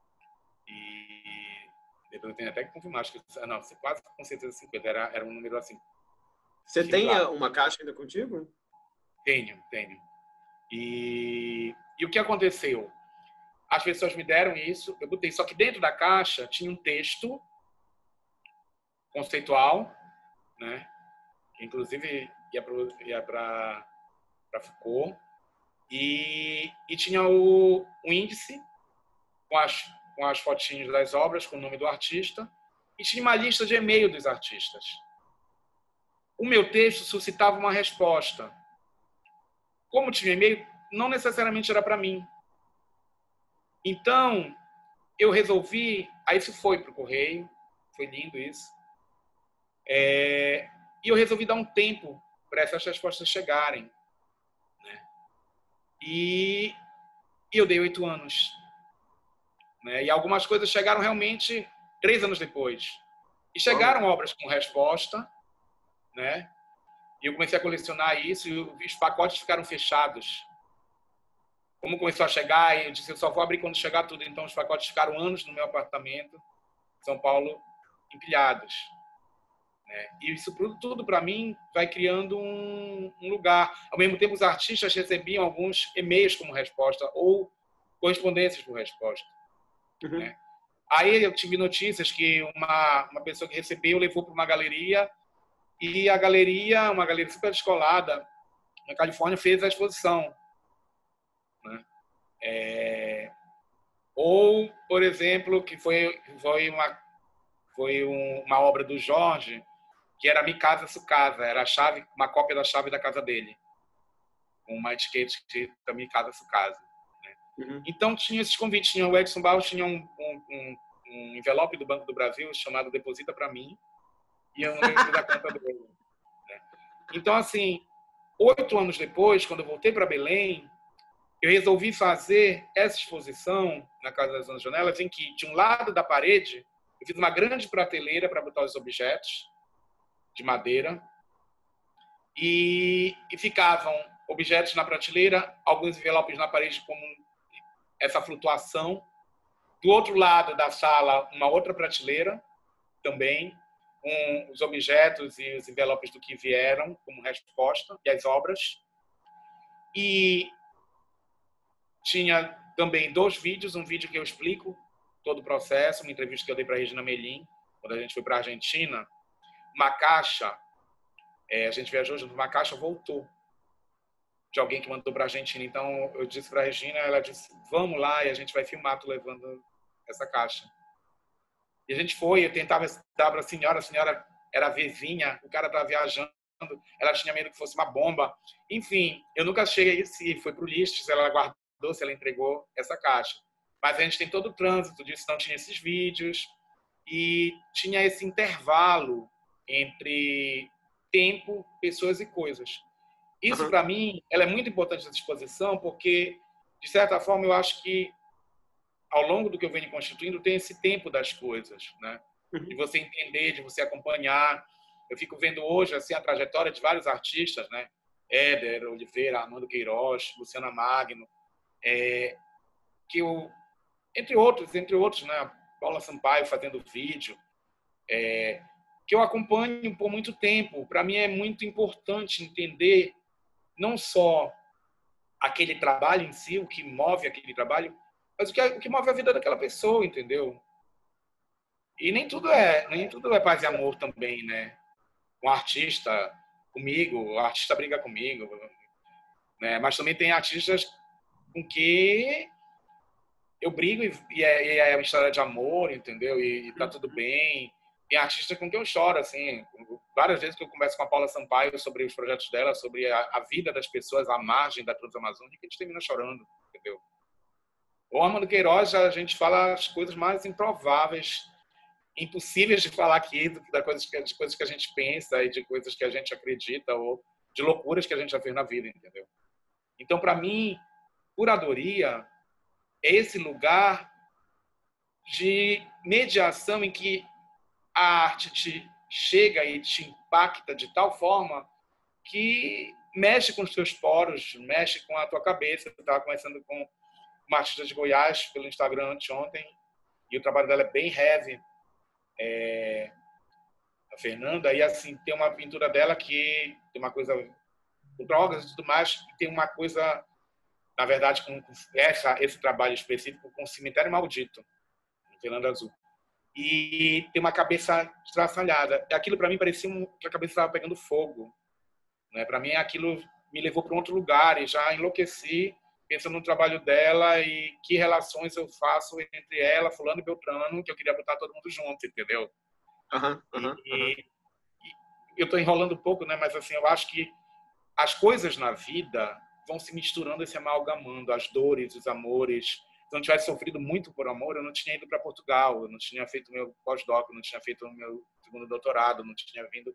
e depois eu tenho até que confirmar, acho que não, quase com certeza cinquenta, era, era um número assim. Você tem figurado. uma caixa ainda contigo? Tenho, tenho. E, e o que aconteceu? As pessoas me deram isso, eu botei, só que dentro da caixa tinha um texto conceitual, né? Que inclusive ia para Foucault, e, e tinha o, o índice com as, com as fotinhas das obras, com o nome do artista, e tinha uma lista de e-mail dos artistas. O meu texto suscitava uma resposta. Como tinha e-mail, não necessariamente era para mim. Então, eu resolvi, aí isso foi para o correio, foi lindo isso, é, e eu resolvi dar um tempo para essas respostas chegarem. Né? E, e eu dei oito anos. Né? E algumas coisas chegaram realmente três anos depois. E chegaram obras com resposta, né? E eu comecei a colecionar isso e os pacotes ficaram fechados. Como começou a chegar, eu disse, eu só vou abrir quando chegar tudo. Então, os pacotes ficaram anos no meu apartamento, em São Paulo, empilhados. Né? E isso tudo, para mim, vai criando um, um lugar. Ao mesmo tempo, os artistas recebiam alguns e-mails como resposta ou correspondências por resposta. Uhum. Né? Aí eu tive notícias que uma, uma pessoa que recebeu levou para uma galeria e a galeria, uma galeria super descolada na Califórnia, fez a exposição. Né? É... Ou, por exemplo, que foi, foi, uma, foi um, uma obra do Jorge, que era Mi Casa Su Casa, era a chave, uma cópia da chave da casa dele, com uma etiqueta escrita Mi Casa Su Casa. Né? Uhum. Então tinha esses convites, tinha o Edson Barros, tinha um, um, um, um envelope do Banco do Brasil chamado Deposita para mim, e eu não lembro da conta dele. Né? Então, assim, oito anos depois, quando eu voltei para Belém, eu resolvi fazer essa exposição na Casa das Onze Janelas, em que, de um lado da parede, eu fiz uma grande prateleira para botar os objetos de madeira e, e ficavam objetos na prateleira, alguns envelopes na parede como essa flutuação. Do outro lado da sala, uma outra prateleira também, um, os objetos e os envelopes do que vieram como resposta, e as obras. E tinha também dois vídeos, um vídeo que eu explico todo o processo, uma entrevista que eu dei para a Regina Melim, quando a gente foi para a Argentina. Uma caixa, é, a gente viajou junto, uma caixa voltou de alguém que mandou para a Argentina. Então, eu disse para a Regina, ela disse, vamos lá e a gente vai filmar tu levando essa caixa. E a gente foi, eu tentava dar para a senhora, a senhora era vizinha, o cara estava viajando, ela tinha medo que fosse uma bomba. Enfim, eu nunca cheguei, se foi para o lixo, se ela guardou, se ela entregou essa caixa. Mas a gente tem todo o trânsito disso, não tinha esses vídeos e tinha esse intervalo entre tempo, pessoas e coisas. Isso, uhum. para mim, ela é muito importante essa exposição, porque, de certa forma, eu acho que, ao longo do que eu venho constituindo, tem esse tempo das coisas, né? Uhum. De você entender, de você acompanhar. Eu fico vendo hoje assim, a trajetória de vários artistas, né? Éder Oliveira, Armando Queiroz, Luciana Magno, é, que eu, entre outros, entre outros, né? Paula Sampaio fazendo vídeo, é, que eu acompanho por muito tempo. Para mim é muito importante entender não só aquele trabalho em si, o que move aquele trabalho, mas o que, o que move a vida daquela pessoa, entendeu? E nem tudo é, nem tudo é paz e amor também, né? Um artista comigo, o artista briga comigo, né? Mas também tem artistas com que eu brigo e, e, é, e é uma história de amor, entendeu? E, e tá tudo bem. Tem artista com quem eu choro, assim. Várias vezes que eu converso com a Paula Sampaio sobre os projetos dela, sobre a, a vida das pessoas à margem da Transamazônica, a gente termina chorando, entendeu? O Armando Queiroz, a gente fala as coisas mais improváveis, impossíveis de falar aqui, de coisas, que, de coisas que a gente pensa e de coisas que a gente acredita ou de loucuras que a gente já fez na vida, entendeu? Então, para mim, curadoria é esse lugar de mediação em que a arte te chega e te impacta de tal forma que mexe com os teus poros, mexe com a tua cabeça. Eu estava conversando com uma artista de Goiás pelo Instagram anteontem e o trabalho dela é bem heavy, é, a Fernanda, e assim, tem uma pintura dela que tem uma coisa com drogas e tudo mais, e tem uma coisa, na verdade, com essa, esse trabalho específico com o Cemitério Maldito, em Fernando Azul. E tem uma cabeça estraçalhada. Aquilo, para mim, parecia um, que a cabeça estava pegando fogo. Né? Para mim, aquilo me levou para um outro lugar e já enlouqueci pensando no trabalho dela e que relações eu faço entre ela, fulano e Beltrano, que eu queria botar todo mundo junto, entendeu? Uhum, uhum, e, uhum. e eu estou enrolando um pouco, né? Mas assim, eu acho que as coisas na vida vão se misturando e se amalgamando, as dores, os amores. Se eu não tivesse sofrido muito por amor, eu não tinha ido para Portugal, eu não tinha feito meu pós-doc, eu não tinha feito o meu segundo doutorado, eu não tinha vindo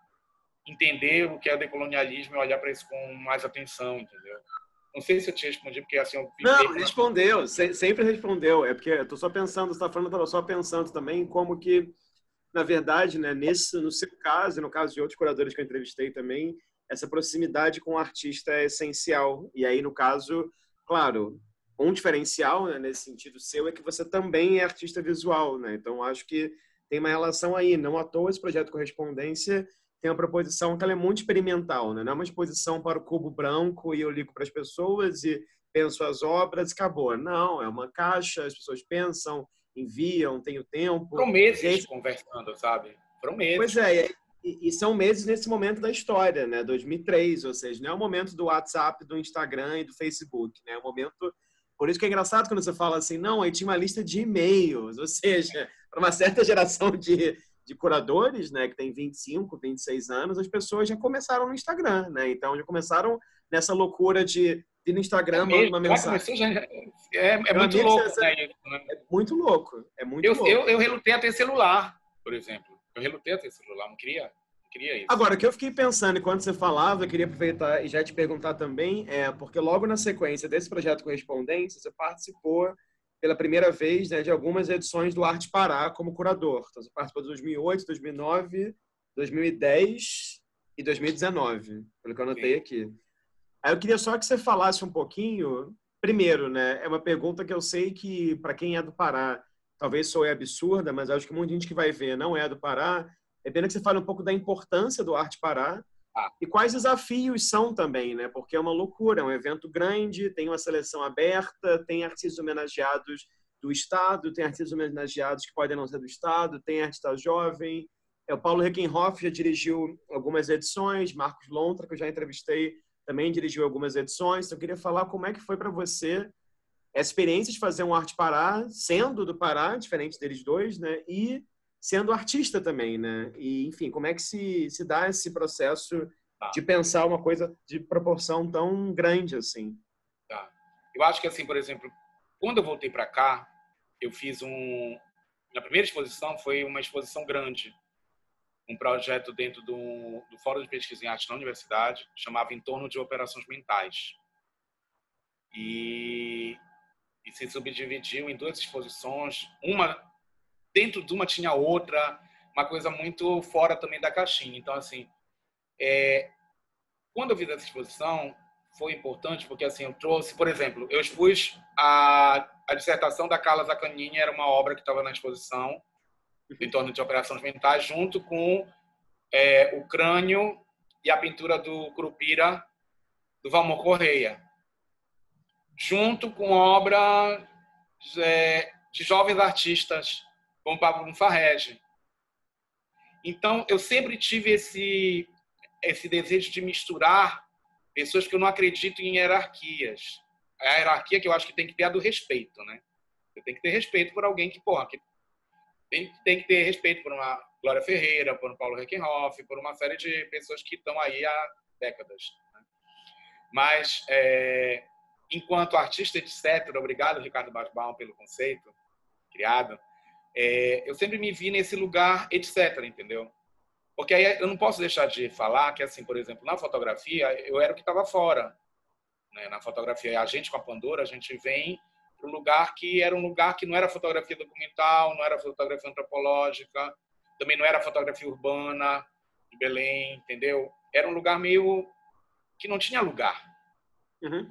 entender o que é decolonialismo e olhar para isso com mais atenção, entendeu? Não sei se eu te respondi, porque assim... Eu não, respondeu, na... sempre respondeu. É porque eu estou só pensando, você está falando, eu estava só pensando também como que, na verdade, né, nesse, no seu caso, e no caso de outros curadores que eu entrevistei também, essa proximidade com o artista é essencial. E aí, no caso, claro, um diferencial, né, nesse sentido seu é que você também é artista visual, né? Então, acho que tem uma relação aí. Não à toa esse projeto Correspondência tem uma proposição que ela é muito experimental, né? Não é uma exposição para o cubo branco e eu ligo para as pessoas e penso as obras e acabou. Não, é uma caixa, as pessoas pensam, enviam, tem o tempo. Foram meses aí... conversando, sabe? Foram meses. Pois é, e, e são meses nesse momento da história, né? dois mil e três, ou seja, não é o momento do WhatsApp, do Instagram e do Facebook, né? É o momento... Por isso que é engraçado quando você fala assim, não, aí tinha uma lista de e-mails, ou seja, para uma certa geração de, de curadores, né, que tem vinte e cinco, vinte e seis anos, as pessoas já começaram no Instagram, né? Então já começaram nessa loucura de ir no Instagram, é uma mensagem. Já, é, é muito louco, você, né? É muito louco, é muito eu, louco. Eu, eu relutei a ter celular, por exemplo. Eu relutei a ter celular, não queria... Queria isso. Agora, o que eu fiquei pensando enquanto você falava, eu queria aproveitar e já te perguntar também, é porque logo na sequência desse projeto Correspondência, você participou pela primeira vez, né, de algumas edições do Arte Pará como curador. Então, você participou de dois mil e oito, dois mil e nove, dois mil e dez e dois mil e dezenove, pelo que eu anotei Sim. aqui. Aí eu queria só que você falasse um pouquinho, primeiro, né, é uma pergunta que eu sei que, para quem é do Pará, talvez soe absurda, mas acho que muita gente que vai ver não é do Pará. É pena que você fale um pouco da importância do Arte Pará Ah, e quais desafios são também, né? Porque é uma loucura, é um evento grande, tem uma seleção aberta, tem artistas homenageados do Estado, tem artistas homenageados que podem não ser do Estado, tem artista jovem. É, o Paulo Reckenhoff já dirigiu algumas edições, Marcos Lontra, que eu já entrevistei, também dirigiu algumas edições. Então, eu queria falar como é que foi para você a experiência de fazer um Arte Pará, sendo do Pará, diferente deles dois, né? E sendo artista também, né? E, enfim, como é que se, se dá esse processo tá, de pensar uma coisa de proporção tão grande assim? tá. Eu acho que, assim, por exemplo, quando eu voltei para cá, eu fiz um... Na primeira exposição foi uma exposição grande, um projeto dentro do, do Fórum de Pesquisa em Arte na Universidade, chamava Em Torno de Operações Mentais. E, e se subdividiu em duas exposições. Uma, dentro de uma tinha outra, uma coisa muito fora também da caixinha. Então, assim, é, quando eu fiz essa exposição, foi importante porque, assim, eu trouxe, por exemplo, eu expus a, a dissertação da Carla Zaccagnini, era uma obra que estava na exposição, Em Torno de Operações Mentais, junto com é, o crânio e a pintura do Curupira, do Valmor Correia, junto com obra é, de jovens artistas, como Pablo Farrege. Então, eu sempre tive esse, esse desejo de misturar pessoas que eu não acredito em hierarquias. A hierarquia que eu acho que tem que ter a do respeito, né? Você tem que ter respeito por alguém que, porra, que tem, tem que ter respeito por uma Glória Ferreira, por um Paulo Reckenhoff, por uma série de pessoas que estão aí há décadas. Né? Mas, é, enquanto artista, etcétera, obrigado, Ricardo Basbaum, pelo conceito criado, é, eu sempre me vi nesse lugar, etcétera, entendeu? Porque aí eu não posso deixar de falar que, assim, por exemplo, na fotografia, eu era o que estava fora. Né? Na fotografia, a gente com a Pandora, a gente vem para um lugar que era um lugar que não era fotografia documental, não era fotografia antropológica, também não era fotografia urbana de Belém, entendeu? Era um lugar meio que não tinha lugar. Uhum.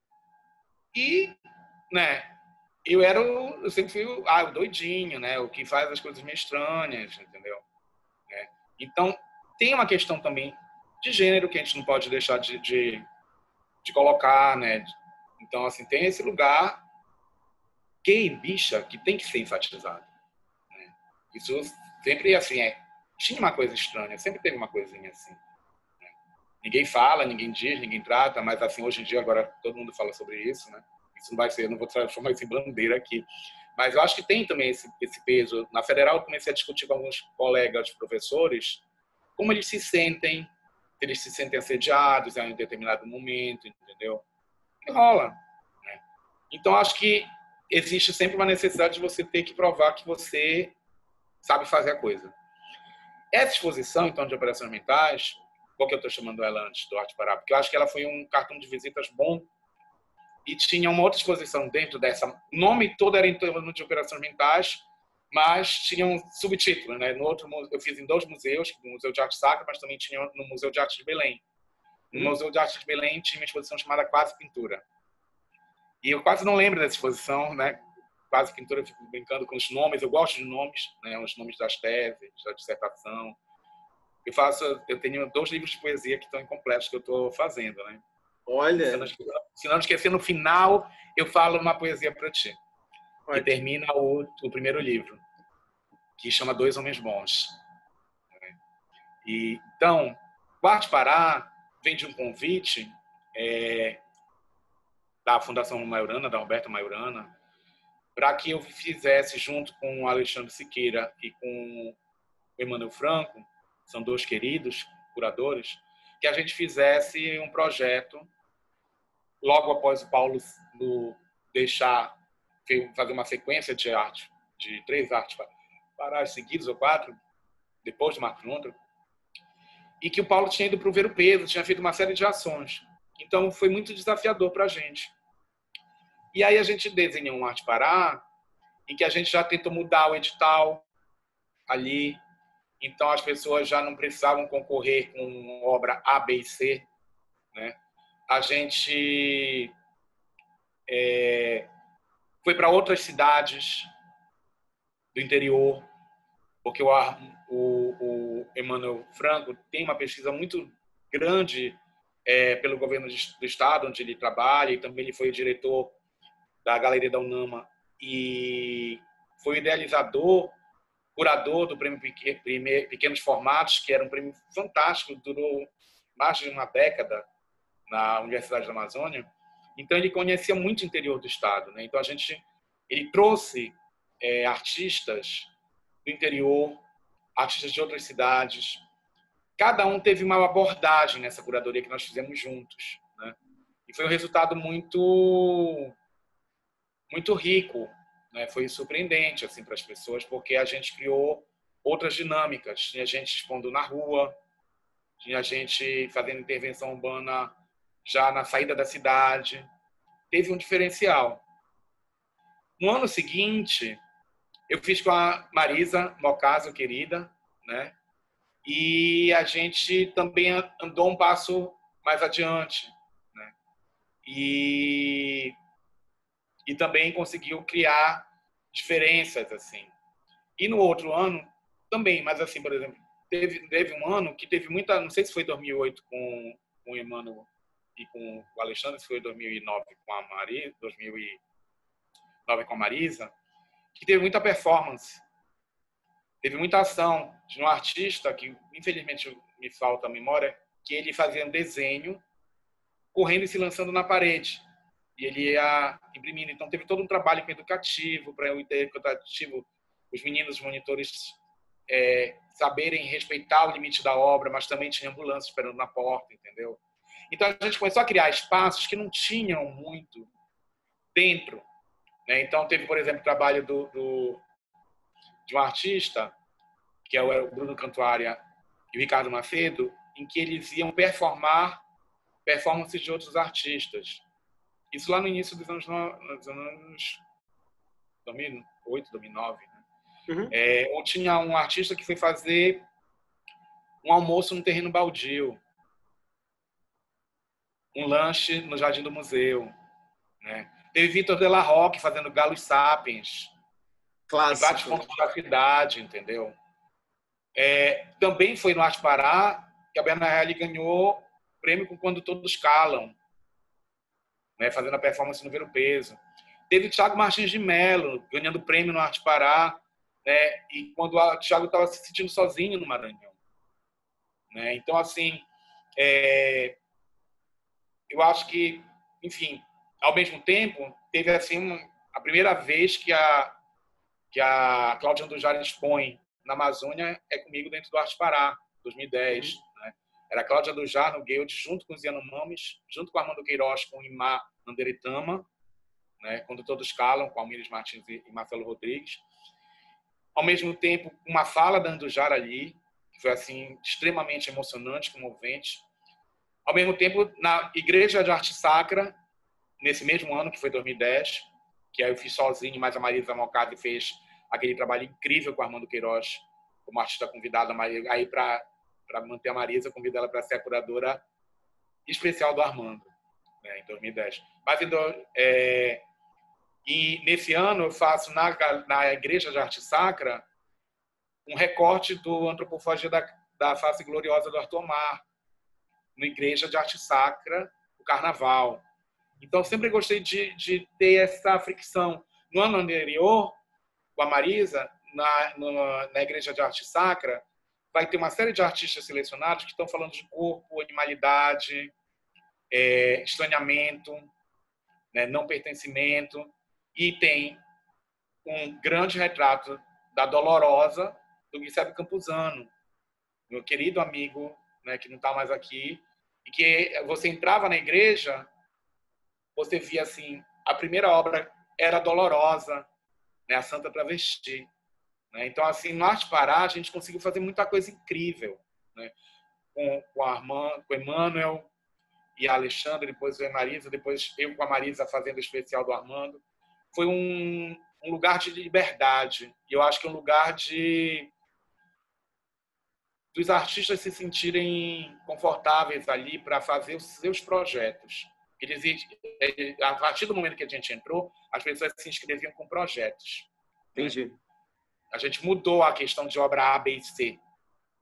E, né, eu era o, eu sempre fui o, ah, o doidinho, né, o que faz as coisas meio estranhas, entendeu? É. Então, tem uma questão também de gênero que a gente não pode deixar de, de, de colocar, né? Então, assim, tem esse lugar gay, bicha, que tem que ser enfatizado. Né? Isso sempre, assim, é, tinha uma coisa estranha, sempre teve uma coisinha assim. Né? Ninguém fala, ninguém diz, ninguém trata, mas, assim, hoje em dia, agora, todo mundo fala sobre isso, né? Isso não vai ser, não vou transformar isso em bandeira aqui. Mas eu acho que tem também esse, esse peso. Na Federal, eu comecei a discutir com alguns colegas professores como eles se sentem, se eles se sentem assediados em um determinado momento, entendeu? Que rola. Né? Então, acho que existe sempre uma necessidade de você ter que provar que você sabe fazer a coisa. Essa exposição, então, de operações mentais, qual que eu estou chamando ela antes do Arte Pará? Porque eu acho que ela foi um cartão de visitas bom e tinha uma outra exposição dentro dessa. O nome todo era em torno de operações mentais, mas tinha um subtítulo. Né? No outro, eu fiz em dois museus, no Museu de Arte Sacra, mas também tinha no Museu de Arte de Belém. No Uhum. Museu de Arte de Belém tinha uma exposição chamada Quase Pintura. E eu quase não lembro dessa exposição, né? Quase Pintura, eu fico brincando com os nomes, eu gosto de nomes, né? Os nomes das teses, da dissertação. Eu faço, eu tenho dois livros de poesia que estão incompletos que eu estou fazendo, né? E se Olha, não, se não esquecer, no final eu falo uma poesia para ti, que ótimo. termina o, o primeiro livro, que chama Dois Homens Bons. E, então, o Arte Pará vem de um convite é, da Fundação Maiorana, da Roberta Maiorana, para que eu fizesse, junto com o Alexandre Siqueira e com o Emmanuel Franco, são dois queridos curadores, que a gente fizesse um projeto logo após o Paulo no deixar fazer uma sequência de arte, de três artes paradas seguidas ou quatro, depois de Marcos Lontra, e que o Paulo tinha ido para o Ver o Peso, tinha feito uma série de ações. Então, foi muito desafiador para a gente. E aí a gente desenhou um Arte Pará, em que a gente já tentou mudar o edital ali, então as pessoas já não precisavam concorrer com obra A, B e C. Né? A gente é, foi para outras cidades do interior, porque o, o, o, Emanuel Franco tem uma pesquisa muito grande é, pelo governo do estado, onde ele trabalha, e também ele foi o diretor da Galeria da UNAMA e foi o idealizador, curador do Prêmio Pequenos Formatos, que era um prêmio fantástico, durou mais de uma década na Universidade da Amazônia. Então, ele conhecia muito o interior do estado, né? Então, a gente, ele trouxe é, artistas do interior, artistas de outras cidades. Cada um teve uma abordagem nessa curadoria que nós fizemos juntos, né? E foi um resultado muito, muito rico, né? Foi surpreendente assim, para as pessoas, porque a gente criou outras dinâmicas. Tinha gente expondo na rua, tinha gente fazendo intervenção urbana já na saída da cidade. Teve um diferencial. No ano seguinte, eu fiz com a Marisa Mocaso, querida, né? E a gente também andou um passo mais adiante, né? E, e também conseguiu criar diferenças, assim. E no outro ano, também, mas assim, por exemplo, teve, teve um ano que teve muita, não sei se foi dois mil e oito com, com o Emmanuel e com o Alexandre, se foi dois mil e nove com a Marisa, dois mil e nove com a Marisa, que teve muita performance, teve muita ação de um artista que, infelizmente, me falta a memória, que ele fazia um desenho correndo e se lançando na parede. E ele ia imprimindo. Então, teve todo um trabalho educativo, para o educativo, os meninos, os monitores, é, saberem respeitar o limite da obra, mas também tinha ambulância esperando na porta, entendeu? Então, a gente começou a criar espaços que não tinham muito dentro, né? Então, teve, por exemplo, o trabalho do, do, de um artista, que é o Bruno Cantuária e o Ricardo Macedo, em que eles iam performar performances de outros artistas. Isso lá no início dos anos, dos anos dois mil e oito, dois mil e nove. Né? Uhum. É, ou tinha um artista que foi fazer um almoço no terreno baldio, um lanche no Jardim do Museu. Né? Teve Vitor Della Rocque fazendo Galos Sapiens. Clássico. Em vários pontos da cidade, entendeu? É, também foi no Arte Pará que a Bernarelli ganhou o prêmio com Quando Todos Calam, né, fazendo a performance no Ver o Peso. Teve o Thiago Martins de Mello ganhando prêmio no Arte Pará, né, e quando o Thiago estava se sentindo sozinho no Maranhão. Né? Então, assim, é, eu acho que, enfim, ao mesmo tempo, teve assim a primeira vez que a, que a Cláudia Andujar expõe na Amazônia é comigo dentro do Arte Pará, dois mil e dez. Uhum. Né? Era a Cláudia Andujar no Guild, junto com o Ziano Mames, junto com Armando Queiroz, com o Imá Anderitama, né? Quando Todos Calam, com Almires Martins e Marcelo Rodrigues. Ao mesmo tempo, uma fala da Andujar ali, que foi assim, extremamente emocionante, comovente. Ao mesmo tempo, na Igreja de Arte Sacra, nesse mesmo ano, que foi dois mil e dez, que aí eu fiz sozinho, mas a Marisa Mocaso fez aquele trabalho incrível com o Armando Queiroz, como artista convidada, aí para manter a Marisa, convidei ela para ser a curadora especial do Armando, né, em dois mil e dez. Mas então, é, e nesse ano eu faço na, na Igreja de Arte Sacra um recorte do Antropofagia da, da Face Gloriosa do Arthur Mar, na Igreja de Arte Sacra, o Carnaval. Então, sempre gostei de, de ter essa fricção. No ano anterior, com a Marisa, na, na, na Igreja de Arte Sacra, vai ter uma série de artistas selecionados que estão falando de corpo, animalidade, é, estranhamento, né, não pertencimento, e tem um grande retrato da Dolorosa, do Giuseppe Campuzano, meu querido amigo, né, que não está mais aqui, e que você entrava na igreja, você via assim, a primeira obra era Dolorosa, né, a Santa Travesti. Né? Então, assim, no Arte Pará, a gente conseguiu fazer muita coisa incrível, né? com, com, a Armand, com o Emmanuel e a Alexandre, depois eu e a Marisa, depois eu com a Marisa fazendo o especial do Armando. Foi um, um lugar de liberdade. E eu acho que é um lugar de dos artistas se sentirem confortáveis ali para fazer os seus projetos. Eles, a partir do momento que a gente entrou, as pessoas se inscreviam com projetos. Entendi. Né? A gente mudou a questão de obra A, B e C.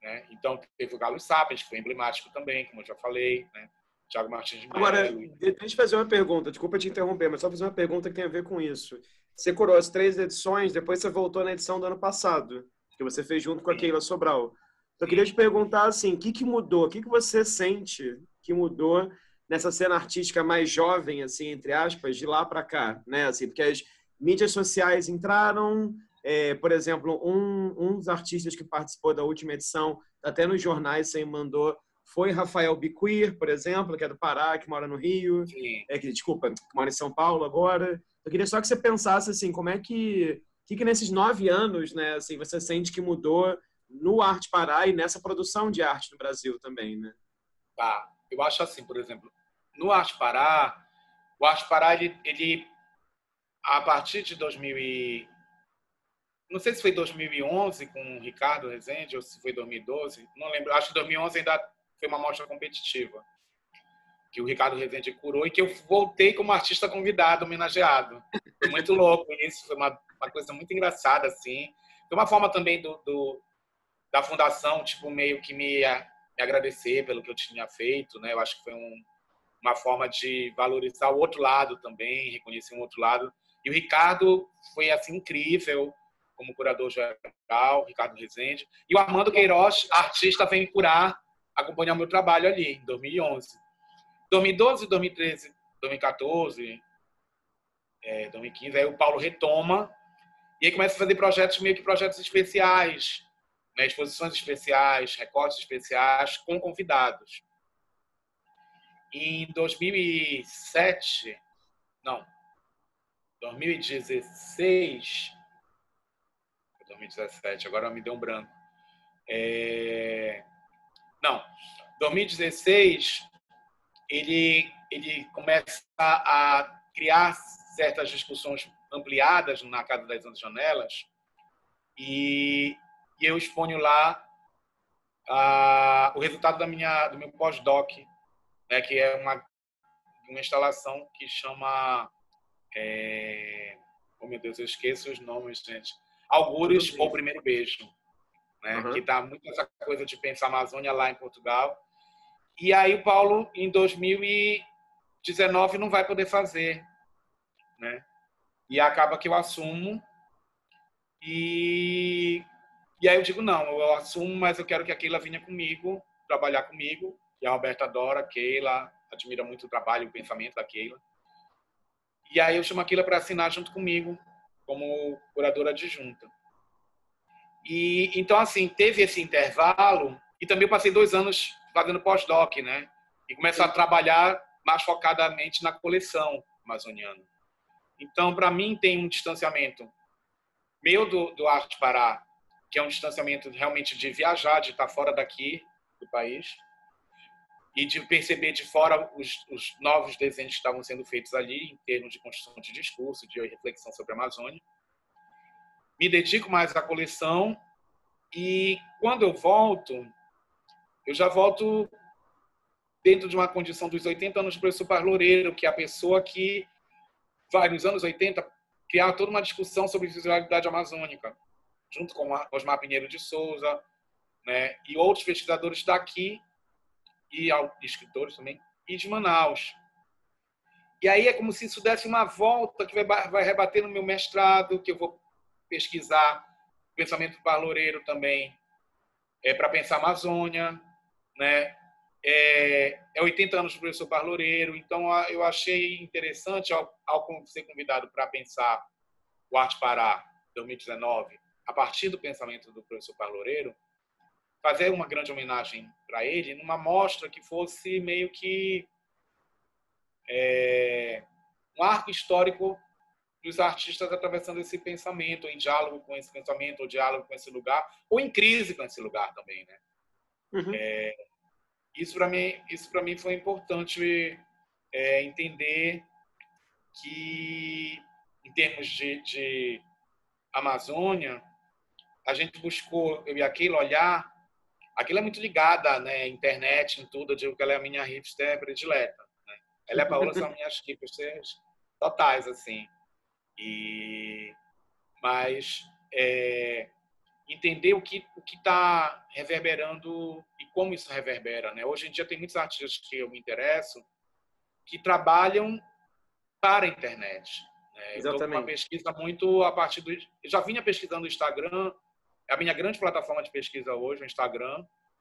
né? Então, teve o Galo Sapiens, que foi emblemático também, como eu já falei, né? Thiago Martins de Agora, Mello. deixa eu fazer uma pergunta. Desculpa te interromper, mas só fazer uma pergunta que tem a ver com isso. Você curou as três edições, depois você voltou na edição do ano passado, que você fez junto com a Sim, Keila Sobral. Eu queria te sim. perguntar assim, o que que mudou? O que que você sente que mudou nessa cena artística mais jovem, assim, entre aspas, de lá para cá, né? Assim, porque as mídias sociais entraram, é, por exemplo, um, um dos artistas que participou da última edição, até nos jornais você mandou, foi Rafael Biquir, por exemplo, que é do Pará, que mora no Rio, Sim. é, que, desculpa, que mora em São Paulo agora. Eu queria só que você pensasse assim, como é que, que, que nesses nove anos, né, assim, você sente que mudou no Arte Pará e nessa produção de arte no Brasil também, né? Tá. Eu acho assim, por exemplo, no Arte Pará, o Arte Pará, ele, ele a partir de dois mil e... Não sei se foi dois mil e onze com o Ricardo Rezende ou se foi dois mil e doze. Não lembro. Acho que dois mil e onze ainda foi uma mostra competitiva que o Ricardo Rezende curou e que eu voltei como artista convidado, homenageado. Foi muito louco isso. Foi uma, uma coisa muito engraçada, assim. Foi uma forma também do, do da fundação, tipo, meio que me, me agradecer pelo que eu tinha feito, né? Eu acho que foi um, uma forma de valorizar o outro lado também, reconhecer um outro lado. E o Ricardo foi, assim, incrível como curador geral, Ricardo Rezende. E o Armando Queiroz, artista, vem me curar, acompanhar o meu trabalho ali, em dois mil e onze. dois mil e doze, dois mil e treze, dois mil e quatorze, é, dois mil e quinze, aí o Paulo retoma e aí começa a fazer projetos, meio que projetos especiais, né, exposições especiais, recortes especiais com convidados. Em dois mil e sete, não, dois mil e dezesseis, dois mil e dezessete, agora me deu um branco. É, não, dois mil e dezesseis, ele, ele começa a criar certas discussões ampliadas na Casa das Onze Janelas e, e eu exponho lá ah, o resultado da minha, do meu pós-doc, né, que é uma, uma instalação que chama... É, oh, meu Deus, eu esqueço os nomes, gente. Algures ou Primeiro Beijo, né, Uhum. que está muito essa coisa de pensar a Amazônia lá em Portugal. E aí o Paulo, em dois mil e dezenove, não vai poder fazer, né? E acaba que eu assumo e, e aí eu digo, não, eu assumo, mas eu quero que a Keila venha comigo, trabalhar comigo. E a Roberta adora a Keila, admira muito o trabalho e o pensamento da Keila. E aí eu chamo a Keila para assinar junto comigo, como curadora adjunta. E, então, assim, teve esse intervalo e também eu passei dois anos fazendo pós-doc, né? E começar a trabalhar mais focadamente na coleção amazoniana. Então, para mim, tem um distanciamento meu do, do Arte Pará, que é um distanciamento realmente de viajar, de estar fora daqui do país e de perceber de fora os, os novos desenhos que estavam sendo feitos ali em termos de construção de discurso, de reflexão sobre a Amazônia. Me dedico mais à coleção e quando eu volto, eu já volto dentro de uma condição dos oitenta anos do professor Paz Loureiro, que é a pessoa que vai, nos anos oitenta, criar toda uma discussão sobre visualidade amazônica, junto com Osmar Pinheiro de Souza, né, e outros pesquisadores daqui, e escritores também, e de Manaus. E aí é como se isso desse uma volta que vai, vai rebater no meu mestrado, que eu vou pesquisar o pensamento parloureiro também, é, para pensar a Amazônia, né? É, é oitenta anos do professor Parloureiro, então eu achei interessante, ao, ao ser convidado para pensar o Arte Pará dois mil e dezenove, a partir do pensamento do professor Parloureiro, fazer uma grande homenagem para ele, numa mostra que fosse meio que é, um arco histórico dos artistas atravessando esse pensamento, em diálogo com esse pensamento, ou diálogo com esse lugar, ou em crise com esse lugar também, né? Uhum. É, isso para mim, isso para mim foi importante é, entender que, em termos de, de Amazônia, a gente buscou, eu e aquilo, olhar. Aquilo é muito ligada, né, à internet, em tudo. Eu digo que ela é a minha hipster predileta. Né? Ela e a Paola são minhas hipsters totais, assim. E, mas é, entender o que o que está reverberando e como isso reverbera, né? Hoje em dia tem muitos artistas que eu me interesso que trabalham para a internet, né? Eu estou com uma Exatamente. pesquisa muito a partir do... Eu já vinha pesquisando o Instagram, é a minha grande plataforma de pesquisa hoje, o Instagram,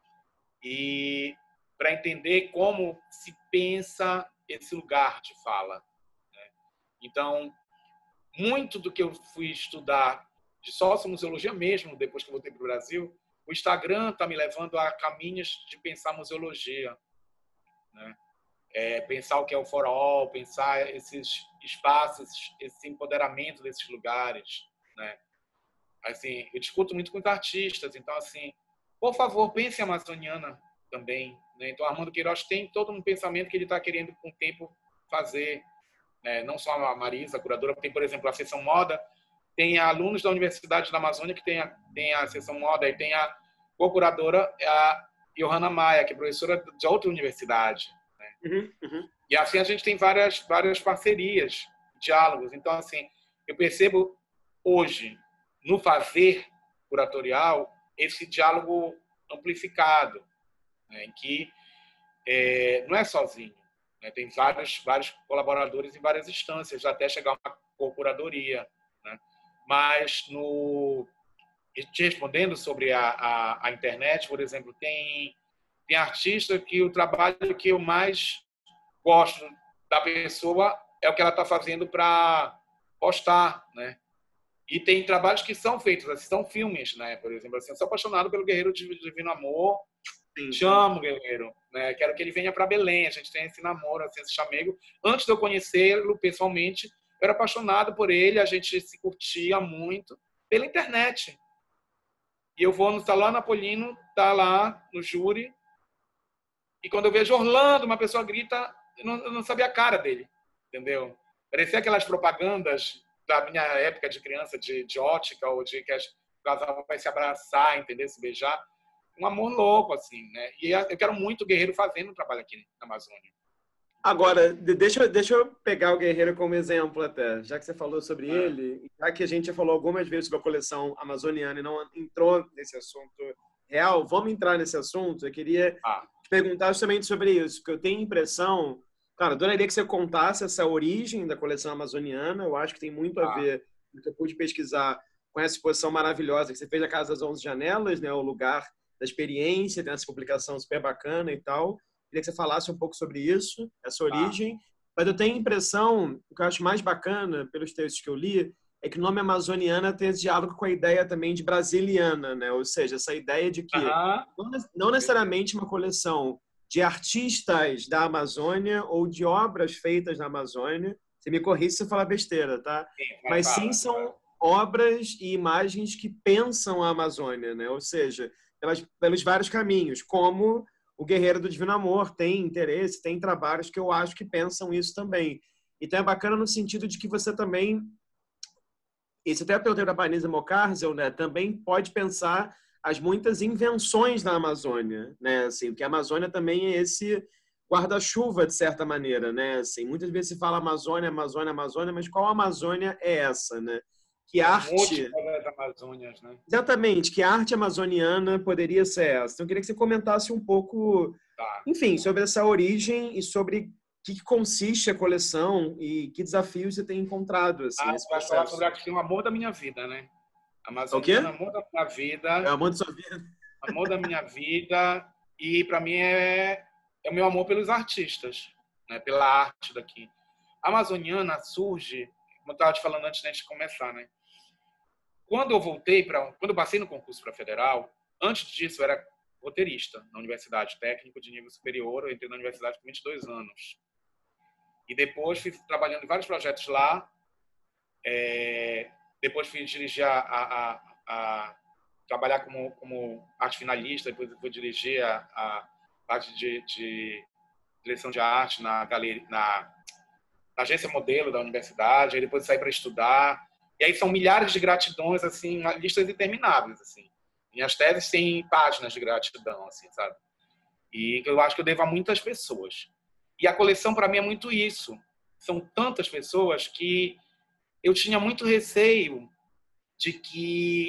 e para entender como se pensa esse lugar de fala, né? Então, muito do que eu fui estudar de sociomuseologia mesmo, depois que eu voltei para o Brasil, o Instagram está me levando a caminhos de pensar museologia, né? É, pensar o que é o for all, pensar esses espaços, esse empoderamento desses lugares, né? Assim, eu discuto muito com os artistas, então assim, por favor, pense em Amazoniana também, né? Então Armando Queiroz tem todo um pensamento que ele está querendo com o tempo fazer, né? Não só a Marisa, a curadora, tem, por exemplo, a seção moda, tem alunos da Universidade da Amazônia que tem a, tem a seção moda, e tem a co-curadora, a Johanna Maia, que é professora de outra universidade, né? Uhum, uhum. E assim a gente tem várias, várias parcerias, diálogos. Então, assim, eu percebo hoje, no fazer curatorial, esse diálogo amplificado, né, em que é, não é sozinho, né, tem vários, vários colaboradores em várias instâncias, até chegar a uma co-curadoria, né? Mas, no, te respondendo sobre a, a, a internet, por exemplo, tem, tem artista que o trabalho que eu mais gosto da pessoa é o que ela está fazendo para postar, né? E tem trabalhos que são feitos, assim, são filmes, né? Por exemplo, assim, eu sou apaixonado pelo Guerreiro de Divino Amor, Sim, te sim. amo, Guerreiro, né? Quero que ele venha para Belém, a gente tem esse namoro, assim, esse chamego. Antes de eu conhecê-lo pessoalmente, eu era apaixonado por ele, a gente se curtia muito pela internet. E eu vou no Salão Napolino, tá lá no júri, e quando eu vejo Orlando, uma pessoa grita, eu não, eu não sabia a cara dele, entendeu? Parecia aquelas propagandas da minha época de criança, de, de ótica, ou de que as, o casal vai se abraçar, entendeu? Se beijar. Um amor louco, assim, né? E eu quero muito o Guerreiro fazendo um trabalho aqui na Amazônia. Agora, de- deixa, eu- deixa eu pegar o Guerreiro como exemplo até, já que você falou sobre Ah, ele, já que a gente já falou algumas vezes sobre a coleção amazoniana e não entrou nesse assunto real, vamos entrar nesse assunto. Eu queria ah, te perguntar justamente sobre isso, porque eu tenho a impressão, cara, eu adoraria que você contasse essa origem da coleção amazoniana, eu acho que tem muito a ah. ver com o que eu pude pesquisar com essa exposição maravilhosa que você fez na Casa das Onze Janelas, né, o lugar da experiência, tem essa publicação super bacana e tal. Queria que você falasse um pouco sobre isso, essa Ah, origem. Mas eu tenho a impressão, o que eu acho mais bacana pelos textos que eu li, é que o nome amazoniana tem esse diálogo com a ideia também de brasiliana, né? Ou seja, essa ideia de que aham, não com certeza. necessariamente uma coleção de artistas da Amazônia ou de obras feitas na Amazônia, você me corrige se eu falar besteira, tá? Sim, vai, Mas sim fala. são obras e imagens que pensam a Amazônia, né? Ou seja, pelas, pelos vários caminhos, como o Guerreiro do Divino Amor tem interesse, tem trabalhos que eu acho que pensam isso também. Então é bacana no sentido de que você também, esse até pelo tempo da Vanessa Mocarzel, né, também pode pensar as muitas invenções da Amazônia, né, assim, porque a Amazônia também é esse guarda-chuva de certa maneira, né, assim, muitas vezes se fala Amazônia, Amazônia, Amazônia, mas qual Amazônia é essa, né? Que São arte, múltiplas das Amazônias, né? exatamente, que arte amazoniana poderia ser essa? Então, eu queria que você comentasse um pouco, Tá. enfim, sobre essa origem e sobre o que que consiste a coleção e que desafios você tem encontrado assim Ah, nesse vai falar sobre processo. aqui o amor da minha vida, né? É o quê? Amazoniana, amor da minha É o vida, amor de sua vida? amor da minha vida, e para mim é, é o meu amor pelos artistas, né? Pela arte daqui. A Amazoniana surge, como eu estava te falando antes de começar, né? Quando eu voltei para, quando eu passei no concurso para federal, antes disso eu era roteirista na Universidade Técnico de Nível Superior, eu entrei na universidade com vinte e dois anos. E depois fui trabalhando em vários projetos lá. É, depois fui dirigir a, a, a, a trabalhar como, como arte finalista, depois fui dirigir a, a parte de, de direção de arte na, galeria, na, na agência modelo da universidade, aí depois saí para estudar. E aí são milhares de gratidões, assim, listas intermináveis, assim. Minhas teses têm páginas de gratidão, assim, sabe? E eu acho que eu devo a muitas pessoas. E a coleção, para mim, é muito isso. São tantas pessoas que eu tinha muito receio de que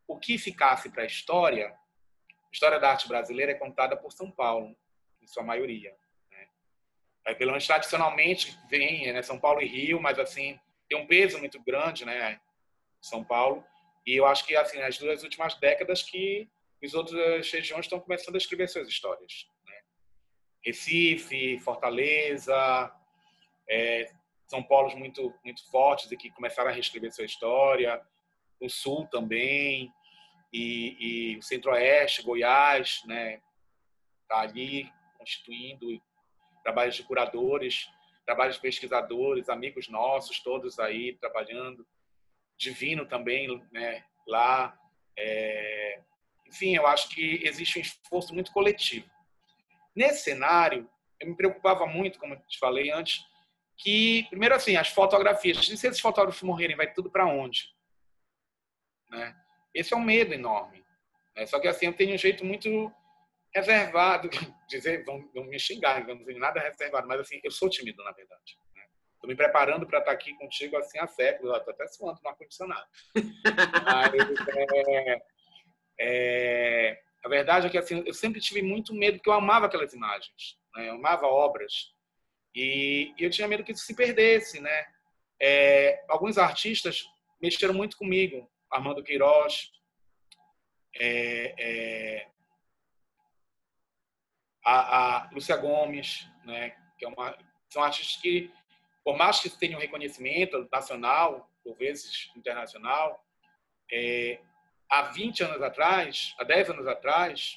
o que ficasse para a história, a história da arte brasileira é contada por São Paulo, em sua maioria. Né? Aí, pelo menos, tradicionalmente, vem, né, São Paulo e Rio, mas assim tem um peso muito grande, né, São Paulo. E eu acho que assim nas duas últimas décadas que as outras regiões estão começando a escrever suas histórias. Né? Recife, Fortaleza, é, são polos muito muito fortes e que começaram a reescrever sua história. O Sul também, e, e o Centro-Oeste, Goiás, né, tá ali constituindo trabalhos de curadores, trabalhos de pesquisadores, amigos nossos, todos aí trabalhando. Divino também, né, lá. É... Enfim, eu acho que existe um esforço muito coletivo. Nesse cenário, eu me preocupava muito, como eu te falei antes, que, primeiro assim, as fotografias, se esses fotógrafos morrerem, vai tudo para onde? Né? Esse é um medo enorme. Né? Só que assim, eu tenho um jeito muito reservado, dizer, vão, vão me xingar, não tenho nada reservado, mas assim, eu sou tímido, na verdade. Estou me preparando para estar aqui contigo assim há séculos, estou até suando no ar-condicionado. Mas, é, é, a verdade é que assim, eu sempre tive muito medo, porque eu amava aquelas imagens, né? Eu amava obras, e, e eu tinha medo que isso se perdesse. Né? É, alguns artistas mexeram muito comigo, Armando Queiroz, é, é, a, a Lúcia Gomes, né? Que é uma, são artistas que, por mais que tenham reconhecimento nacional, por vezes internacional, é, há vinte anos atrás, há dez anos atrás,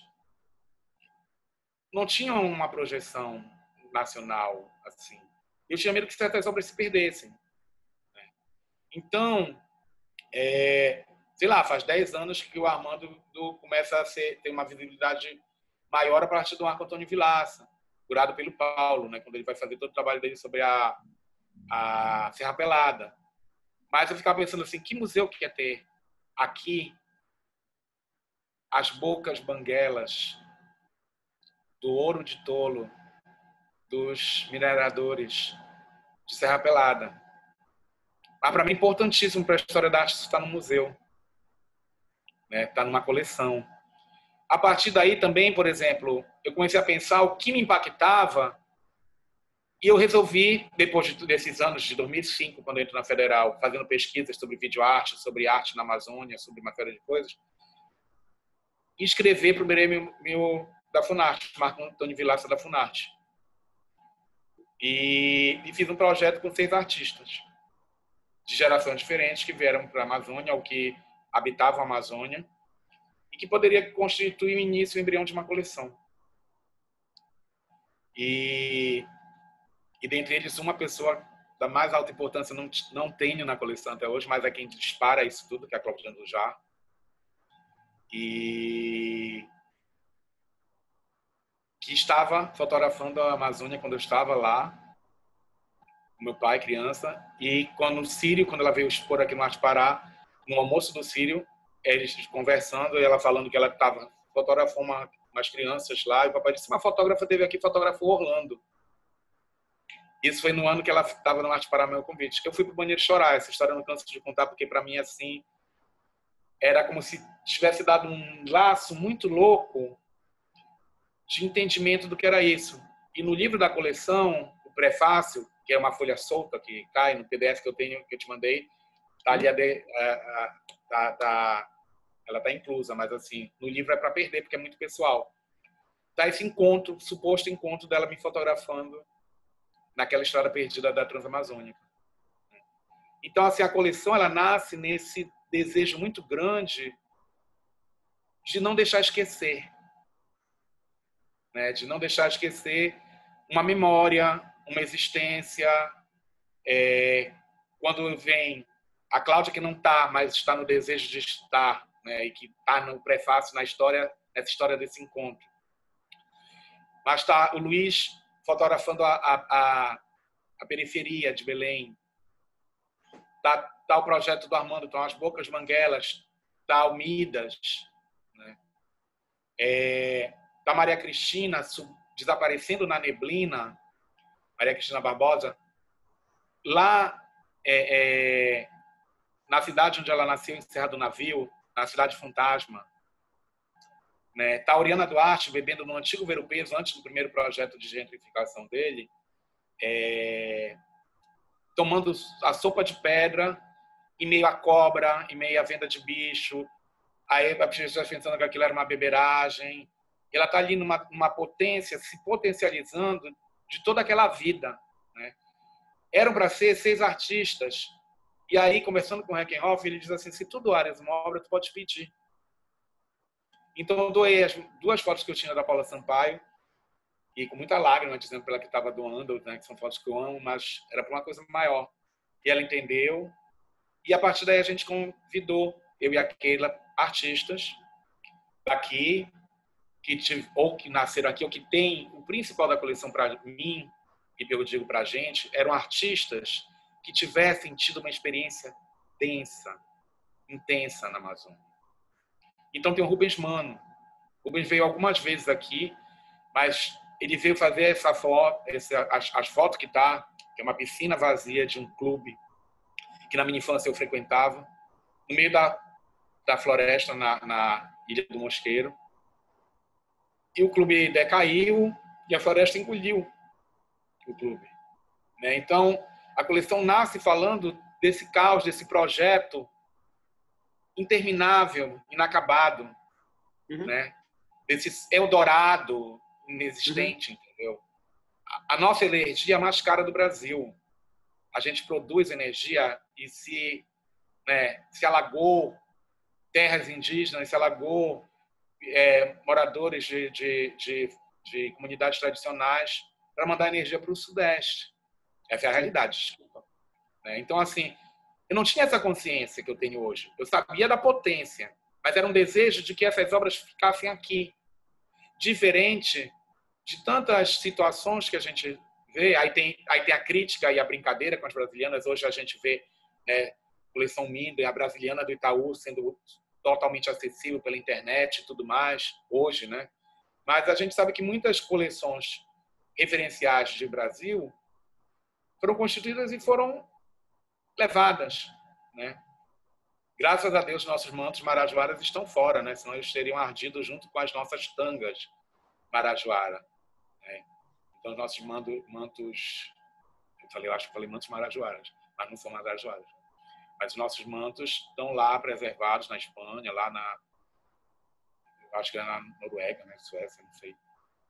não tinham uma projeção nacional assim. Eu tinha medo que certas obras se perdessem. Né? Então, é, sei lá, faz dez anos que o Armando do, começa a ser, ter uma visibilidade maior a partir do Marco Antônio Vilaça, curado pelo Paulo, né, quando ele vai fazer todo o trabalho dele sobre a, a Serra Pelada. Mas eu ficava pensando assim, que museu que ia ter aqui as bocas banguelas do ouro de tolo dos mineradores de Serra Pelada? Mas para mim é importantíssimo para a história da arte estar no museu, né, estar numa coleção. A partir daí também, por exemplo, eu comecei a pensar o que me impactava e eu resolvi, depois desses anos, de dois mil e cinco, quando eu entro na Federal, fazendo pesquisas sobre videoarte, sobre arte na Amazônia, sobre uma série de coisas, escrever para o prêmio meu da Funarte, Marco Antônio Vilaça da Funarte. E, e fiz um projeto com seis artistas de gerações diferentes que vieram para a Amazônia, ou que habitavam a Amazônia, e que poderia constituir o início, o embrião de uma coleção. E, e dentre eles, uma pessoa da mais alta importância, não, não tenho na coleção até hoje, mas é quem dispara isso tudo, que é a Cláudia Andujar. E que estava fotografando a Amazônia quando eu estava lá, com meu pai, criança, e quando o Sírio, quando ela veio expor aqui no Arte Pará, no almoço do Sírio, eles conversando, e ela falando que ela estava fotografando uma, umas crianças lá, e o papai disse, uma fotógrafa teve aqui, fotografou Orlando. Isso foi no ano que ela estava no Arte Pará, meu convite. Eu fui para o banheiro chorar, essa história eu não canso de contar, porque para mim, assim, era como se tivesse dado um laço muito louco de entendimento do que era isso. E no livro da coleção, o prefácio, que é uma folha solta que cai no P D F que eu tenho, que eu te mandei, tá ali a de, a, a, tá, tá, ela tá inclusa, mas assim, no livro é para perder porque é muito pessoal. Tá esse encontro, suposto encontro dela me fotografando naquela estrada perdida da Transamazônica. Então assim, a coleção ela nasce nesse desejo muito grande de não deixar esquecer, né? De não deixar esquecer uma memória, uma existência. É, quando vem a Cláudia que não está, mas está no desejo de estar, né? E que está no prefácio, na história, nessa história desse encontro. Mas está o Luiz fotografando a, a, a periferia de Belém. Está tá o projeto do Armando, estão as Bocas Banguelas, está o Midas, né? É, da Maria Cristina desaparecendo na neblina, Maria Cristina Barbosa, lá é, é, na cidade onde ela nasceu, em Serra do Navio, na Cidade Fantasma. Né? Tauriana Duarte, bebendo no antigo Ver-o-Peso, antes do primeiro projeto de gentrificação dele, é... tomando a sopa de pedra, em meio à cobra, em meio à venda de bicho. Aí a pessoa pensando que aquilo era uma beberagem. Ela está ali numa, numa potência, se potencializando de toda aquela vida. Né? Eram para ser seis artistas. E aí, conversando com o Heckenhoff, ele diz assim, se tu doares uma obra, tu pode pedir. Então, eu doei as duas fotos que eu tinha da Paula Sampaio, e com muita lágrima, dizendo para ela que estava doando, né, que são fotos que eu amo, mas era para uma coisa maior. E ela entendeu. E, a partir daí, a gente convidou, eu e a Keila, artistas daqui, que tive, ou que nasceram aqui, ou que tem o principal da coleção para mim, e eu digo para a gente, eram artistas que tivessem tido uma experiência densa, intensa na Amazônia. Então tem o Rubens Mano. O Rubens veio algumas vezes aqui, mas ele veio fazer essa foto, essa, as, as fotos que tá, que é uma piscina vazia de um clube que na minha infância eu frequentava, no meio da, da floresta, na, na Ilha do Mosqueiro. E o clube decaiu e a floresta engoliu o clube. Né? Então, a coleção nasce falando desse caos, desse projeto interminável, inacabado, uhum. Né? Desse Eldorado inexistente, uhum. Entendeu? A, a nossa energia é a mais cara do Brasil. A gente produz energia e se, né, se alagou terras indígenas, se alagou é, moradores de, de, de, de comunidades tradicionais para mandar energia para o Sudeste. Essa é a realidade, desculpa. Então, assim, eu não tinha essa consciência que eu tenho hoje. Eu sabia da potência, mas era um desejo de que essas obras ficassem aqui. Diferente de tantas situações que a gente vê. Aí tem, aí tem a crítica e a brincadeira com as brasilianas. Hoje a gente vê né, coleção Minden, a brasiliana do Itaú sendo totalmente acessível pela internet e tudo mais, hoje, né? Mas a gente sabe que muitas coleções referenciais de Brasil foram constituídas e foram levadas, né? Graças a Deus, nossos mantos marajoaras estão fora, né? Senão eles teriam ardido junto com as nossas tangas marajoara. Né? Então, os nossos mantos... Eu, falei, eu acho que eu falei mantos marajoaras, mas não são marajoaras. Mas os nossos mantos estão lá preservados na Espanha, lá na... Eu acho que é na Noruega, né? Suécia, não sei.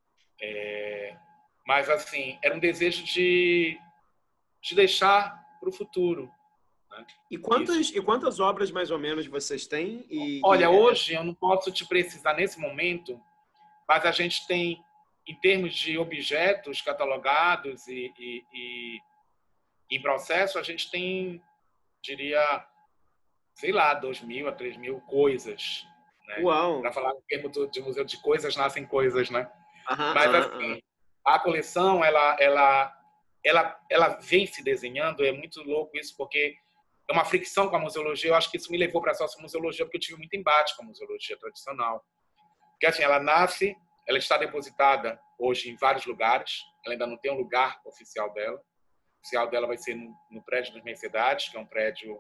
É, mas, assim, era um desejo de, de deixar para o futuro. Né? E, quantas, e quantas obras, mais ou menos, vocês têm? E, Olha, e... hoje eu não posso te precisar nesse momento, mas a gente tem, em termos de objetos catalogados e, e, e em processo, a gente tem, diria, sei lá, dois mil a três mil coisas. Né? Uau! Para falar em termos de museu de coisas, nascem coisas, né? Aham, mas, aham, assim, aham. a coleção, ela, ela, ela, ela vem se desenhando, é muito louco isso, porque é uma fricção com a museologia. Eu acho que isso me levou para a sociomuseologia, porque eu tive muito embate com a museologia tradicional. Porque, assim, ela nasce, ela está depositada hoje em vários lugares, ela ainda não tem um lugar oficial dela. O oficial dela vai ser no, no prédio das Mercedades, que é um prédio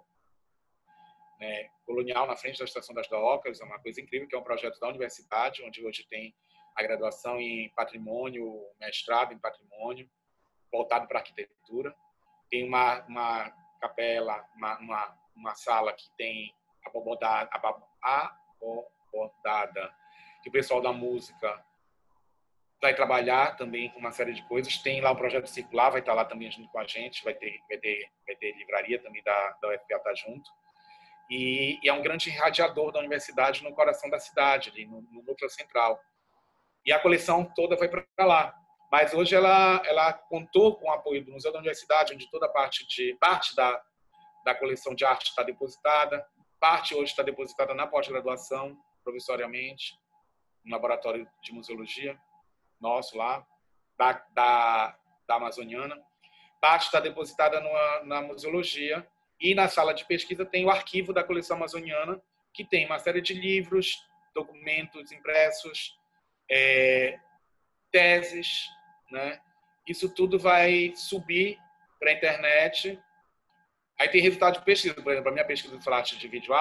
né, colonial na frente da Estação das Docas, é uma coisa incrível, que é um projeto da universidade, onde hoje tem a graduação em patrimônio, mestrado em patrimônio, voltado para a arquitetura. Tem uma, uma capela, uma, uma, uma sala que tem a bobodada, a bobodada, que o pessoal da música vai trabalhar também com uma série de coisas. Tem lá o projeto circular, vai estar lá também junto com a gente, vai ter, vai ter, vai ter livraria também da, da U F P A tá junto. E, e é um grande irradiador da universidade no coração da cidade, ali no, no núcleo central. E a coleção toda vai para lá. Mas hoje ela, ela contou com o apoio do Museu da Universidade, onde toda parte, de, parte da, da coleção de arte está depositada, parte hoje está depositada na pós-graduação, provisoriamente, no laboratório de museologia nosso lá, da, da, da Amazoniana. Parte está depositada numa, na museologia e na sala de pesquisa tem o arquivo da coleção amazoniana, que tem uma série de livros, documentos impressos, é, teses, né? Isso tudo vai subir para a internet. Aí tem resultado de pesquisa. Por exemplo, a minha pesquisa de arte de vídeo arte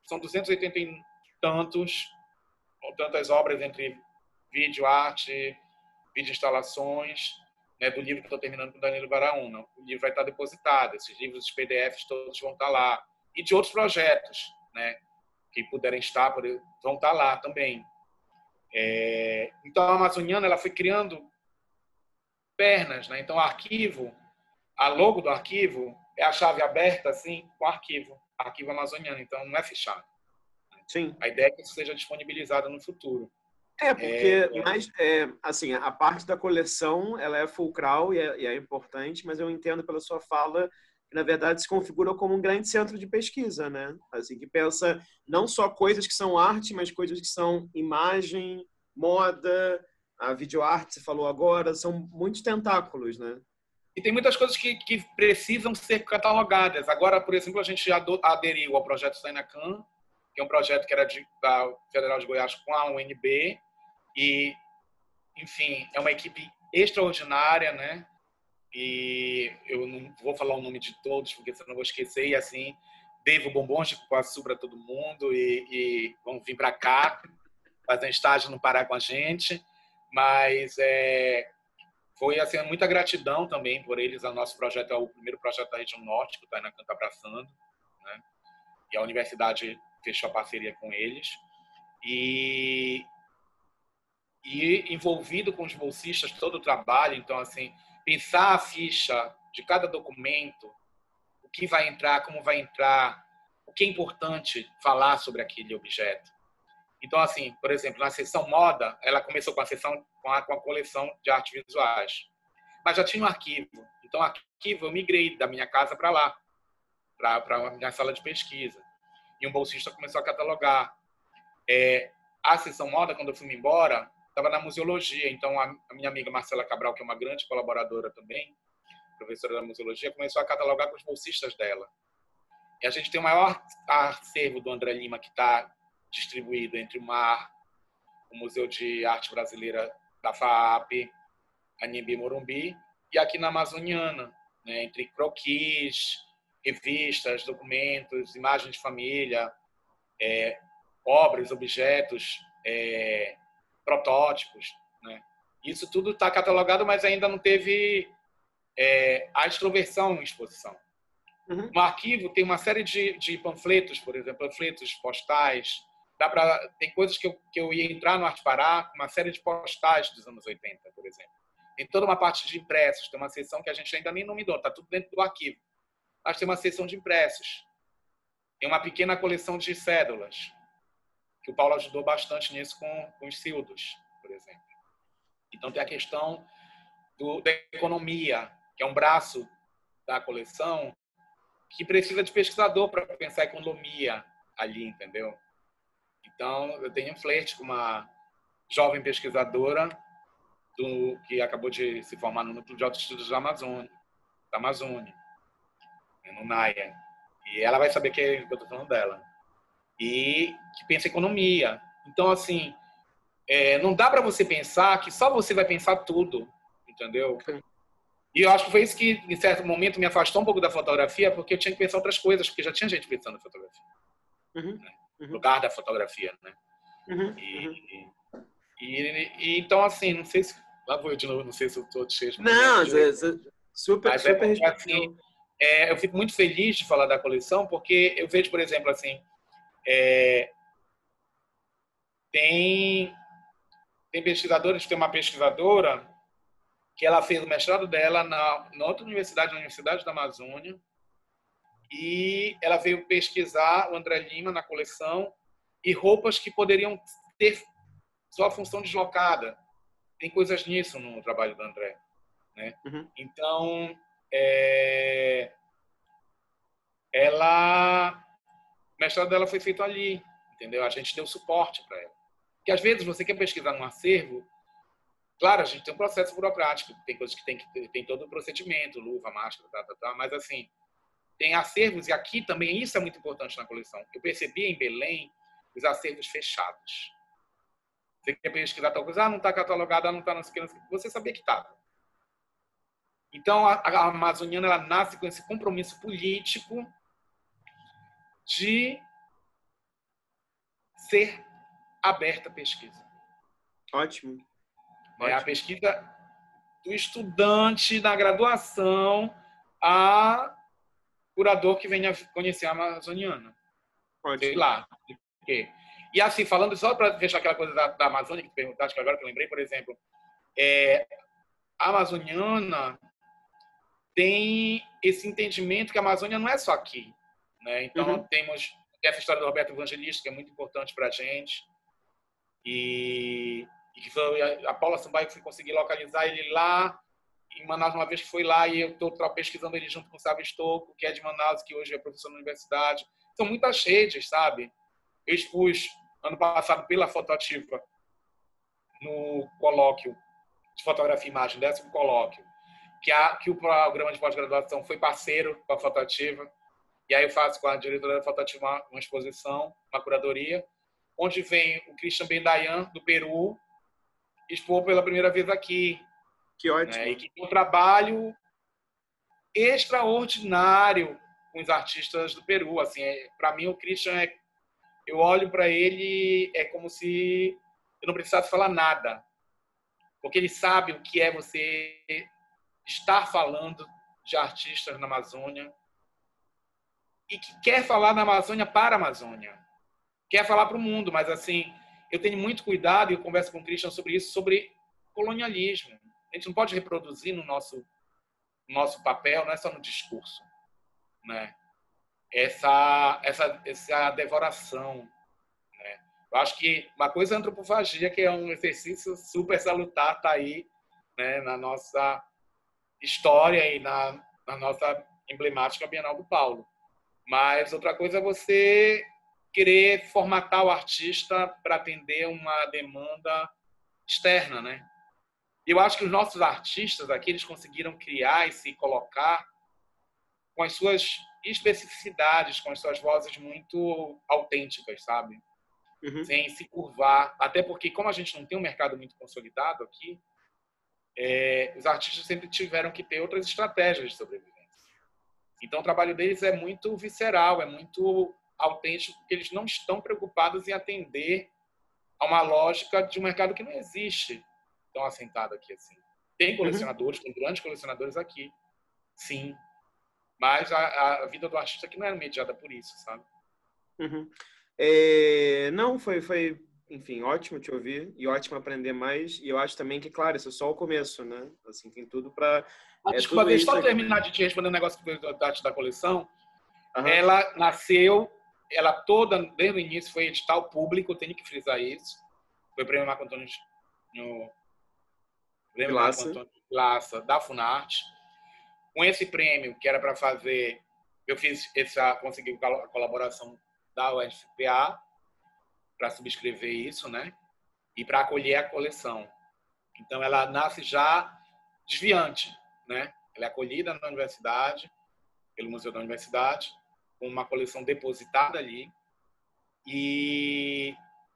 são duzentos e oitenta e tantos, tantas obras entre vídeo, arte, vídeo instalações, né, do livro que estou terminando com o Danilo Baraúna. O livro vai estar depositado, esses livros, os P D Fs todos vão estar lá. E de outros projetos, né, que puderem estar, vão estar lá também. É, então, a Amazoniana ela foi criando pernas, né? Então, o arquivo, a logo do arquivo é a chave aberta, assim, com o arquivo, arquivo amazoniano. Então, não é fechado. Sim. A ideia é que isso seja disponibilizado no futuro. É, porque é, mais, é, assim, a parte da coleção ela é fulcral e é, e é importante, mas eu entendo pela sua fala que, na verdade, se configura como um grande centro de pesquisa, né? Assim, que pensa não só coisas que são arte, mas coisas que são imagem, moda, a videoarte, você falou agora, são muitos tentáculos, né? E tem muitas coisas que, que precisam ser catalogadas. Agora, por exemplo, a gente aderiu ao projeto Sainacan, que é um projeto que era de, da Federal de Goiás com a U N B, e, enfim, é uma equipe extraordinária, né? E eu não vou falar o nome de todos, porque senão eu vou esquecer, e assim, devo bombons de cupuaçu para todo mundo, e, e vão vir para cá, fazer um estágio no Pará com a gente, mas é, foi assim, muita gratidão também por eles. O nosso projeto é o primeiro projeto da região norte, que o Sainacan está abraçando, né? E a universidade fechou a parceria com eles. E, e envolvido com os bolsistas todo o trabalho, então, assim, pensar a ficha de cada documento, o que vai entrar, como vai entrar, o que é importante falar sobre aquele objeto. Então, assim, por exemplo, na seção moda, ela começou com a seção com a, com a coleção de artes visuais, mas já tinha um arquivo. Então, arquivo eu migrei da minha casa para lá, para a minha sala de pesquisa. E um bolsista começou a catalogar. É, a seção moda, quando eu fui embora, estava na museologia. Então, a, a minha amiga Marcela Cabral, que é uma grande colaboradora também, professora da museologia, começou a catalogar com os bolsistas dela. E a gente tem o maior acervo do André Lima, que está distribuído entre o MAR, o Museu de Arte Brasileira da FAAP, Anhembi Morumbi, e aqui na Amazoniana, né, entre croquis, revistas, documentos, imagens de família, é, obras, objetos, é, protótipos, né? Isso tudo está catalogado, mas ainda não teve é, a extroversão em exposição. Uhum. No arquivo tem uma série de, de panfletos, por exemplo, panfletos postais. Dá pra, tem coisas que eu, que eu ia entrar no Arte Pará, uma série de postais dos anos oitenta, por exemplo. Tem toda uma parte de impressos, tem uma seção que a gente ainda nem nominou, está tudo dentro do arquivo. Mas tem uma seção de impressos. Tem uma pequena coleção de cédulas, que o Paulo ajudou bastante nisso com, com os Sildos, por exemplo. Então tem a questão do, da economia, que é um braço da coleção, que precisa de pesquisador para pensar a economia ali, entendeu? Então, eu tenho um flerte com uma jovem pesquisadora do, que acabou de se formar no Núcleo de Altos Estudos da Amazônia, da Amazônia, no NAIA. E ela vai saber que eu estou falando dela. E que pensa em economia. Então, assim, é, não dá para você pensar que só você vai pensar tudo, entendeu? E eu acho que foi isso que, em certo momento, me afastou um pouco da fotografia, porque eu tinha que pensar outras coisas, porque já tinha gente pensando na fotografia. Uhum. Né? Uhum. Lugar da fotografia, né? Uhum. E, Uhum. e, e, e, então, assim, não sei se... Lá vou eu de novo, não sei se eu estou te respondendo. Não, super, mas super é porque, assim, é, eu fico muito feliz de falar da coleção, porque eu vejo, por exemplo, assim, é, tem, tem pesquisadores, tem uma pesquisadora que ela fez o mestrado dela na, na outra universidade, na Universidade da Amazônia, e ela veio pesquisar o André Lima na coleção e roupas que poderiam ter sua função deslocada. Tem coisas nisso no trabalho do André, né? Uhum. Então, é, ela, o mestrado dela foi feito ali, entendeu? A gente deu suporte para ela. Porque às vezes você quer pesquisar num acervo, claro, a gente tem um processo burocrático, tem coisas que tem que ter, tem todo o procedimento, luva, máscara, tá, tá, tá, mas assim, tem acervos, e aqui também isso é muito importante na coleção. Eu percebi em Belém os acervos fechados. Você quer pesquisar tal coisa, ah, não está catalogada, não está, não sei o que, não sei o que. Você sabia que estava. Então, a, a Amazoniana, ela nasce com esse compromisso político de ser aberta à pesquisa. Ótimo. É Ótimo. a pesquisa do estudante na graduação a curador que venha conhecer a amazoniana. Ótimo. Sei lá. Por quê? E assim, falando só para fechar aquela coisa da, da Amazônia que tu perguntaste, que agora que eu lembrei, por exemplo, é, a amazoniana tem esse entendimento que a Amazônia não é só aqui, né? Então, uhum. temos essa história do Roberto Evangelista, que é muito importante para a gente, e, e que foi a, a Paula Sambaio que foi conseguir localizar ele lá em Manaus, uma vez que foi lá, e eu estou pesquisando ele junto com o Sábio Estocco, que é de Manaus, que hoje é professor na universidade. São muitas redes, sabe? Eu expus, ano passado, pela Fotoativa, no colóquio de fotografia e imagem, décimo colóquio, que, a, que o programa de pós-graduação foi parceiro com a Fotoativa, e aí eu faço com a diretora da Fotoativa uma, uma exposição, uma curadoria, onde vem o Christian Bendayan, do Peru, expor pela primeira vez aqui. Que ótimo. Né? E que tem um trabalho extraordinário com os artistas do Peru. Assim, é, para mim, o Christian, é, eu olho para ele, é como se eu não precisasse falar nada. Porque ele sabe o que é você estar falando de artistas na Amazônia e que quer falar na Amazônia para a Amazônia. Quer falar para o mundo, mas assim, eu tenho muito cuidado, e eu converso com o Christian sobre isso, sobre colonialismo. A gente não pode reproduzir no nosso, no nosso papel, não é só no discurso, né? Essa, essa, essa devoração. Né? Eu acho que uma coisa é a antropofagia, que é um exercício super salutar, está aí, né, na nossa história e na, na nossa emblemática Bienal do Paulo. Mas outra coisa é você querer formatar o artista para atender uma demanda externa, né? Eu acho que os nossos artistas aqui, eles conseguiram criar e se colocar com as suas especificidades, com as suas vozes muito autênticas, sabe? Uhum. Sem se curvar. Até porque, como a gente não tem um mercado muito consolidado aqui, é, os artistas sempre tiveram que ter outras estratégias de sobrevivência. Então, o trabalho deles é muito visceral, é muito autêntico, porque eles não estão preocupados em atender a uma lógica de um mercado que não existe tão assentado aqui assim. Tem colecionadores, uhum. tem grandes colecionadores aqui, sim, mas a, a vida do artista aqui não é mediada por isso, sabe? Uhum. É, não, foi, foi, enfim, ótimo te ouvir e ótimo aprender mais, e eu acho também que, claro, isso é só o começo, né? Assim, tem tudo para... Ah, é, desculpa, deixa eu só terminar de te responder um negócio da arte da coleção. Uhum. Ela nasceu, ela toda, desde o início, foi edital público, eu tenho que frisar isso. Foi o prêmio Marco Antônio no prêmio Marco Antônio Laça, da Funarte. Com esse prêmio, que era para fazer, eu fiz essa, consegui a colaboração da U F P A para subscrever isso, né? E para acolher a coleção. Então, ela nasce já desviante, né? Ela é acolhida na universidade, pelo Museu da Universidade, com uma coleção depositada ali. E,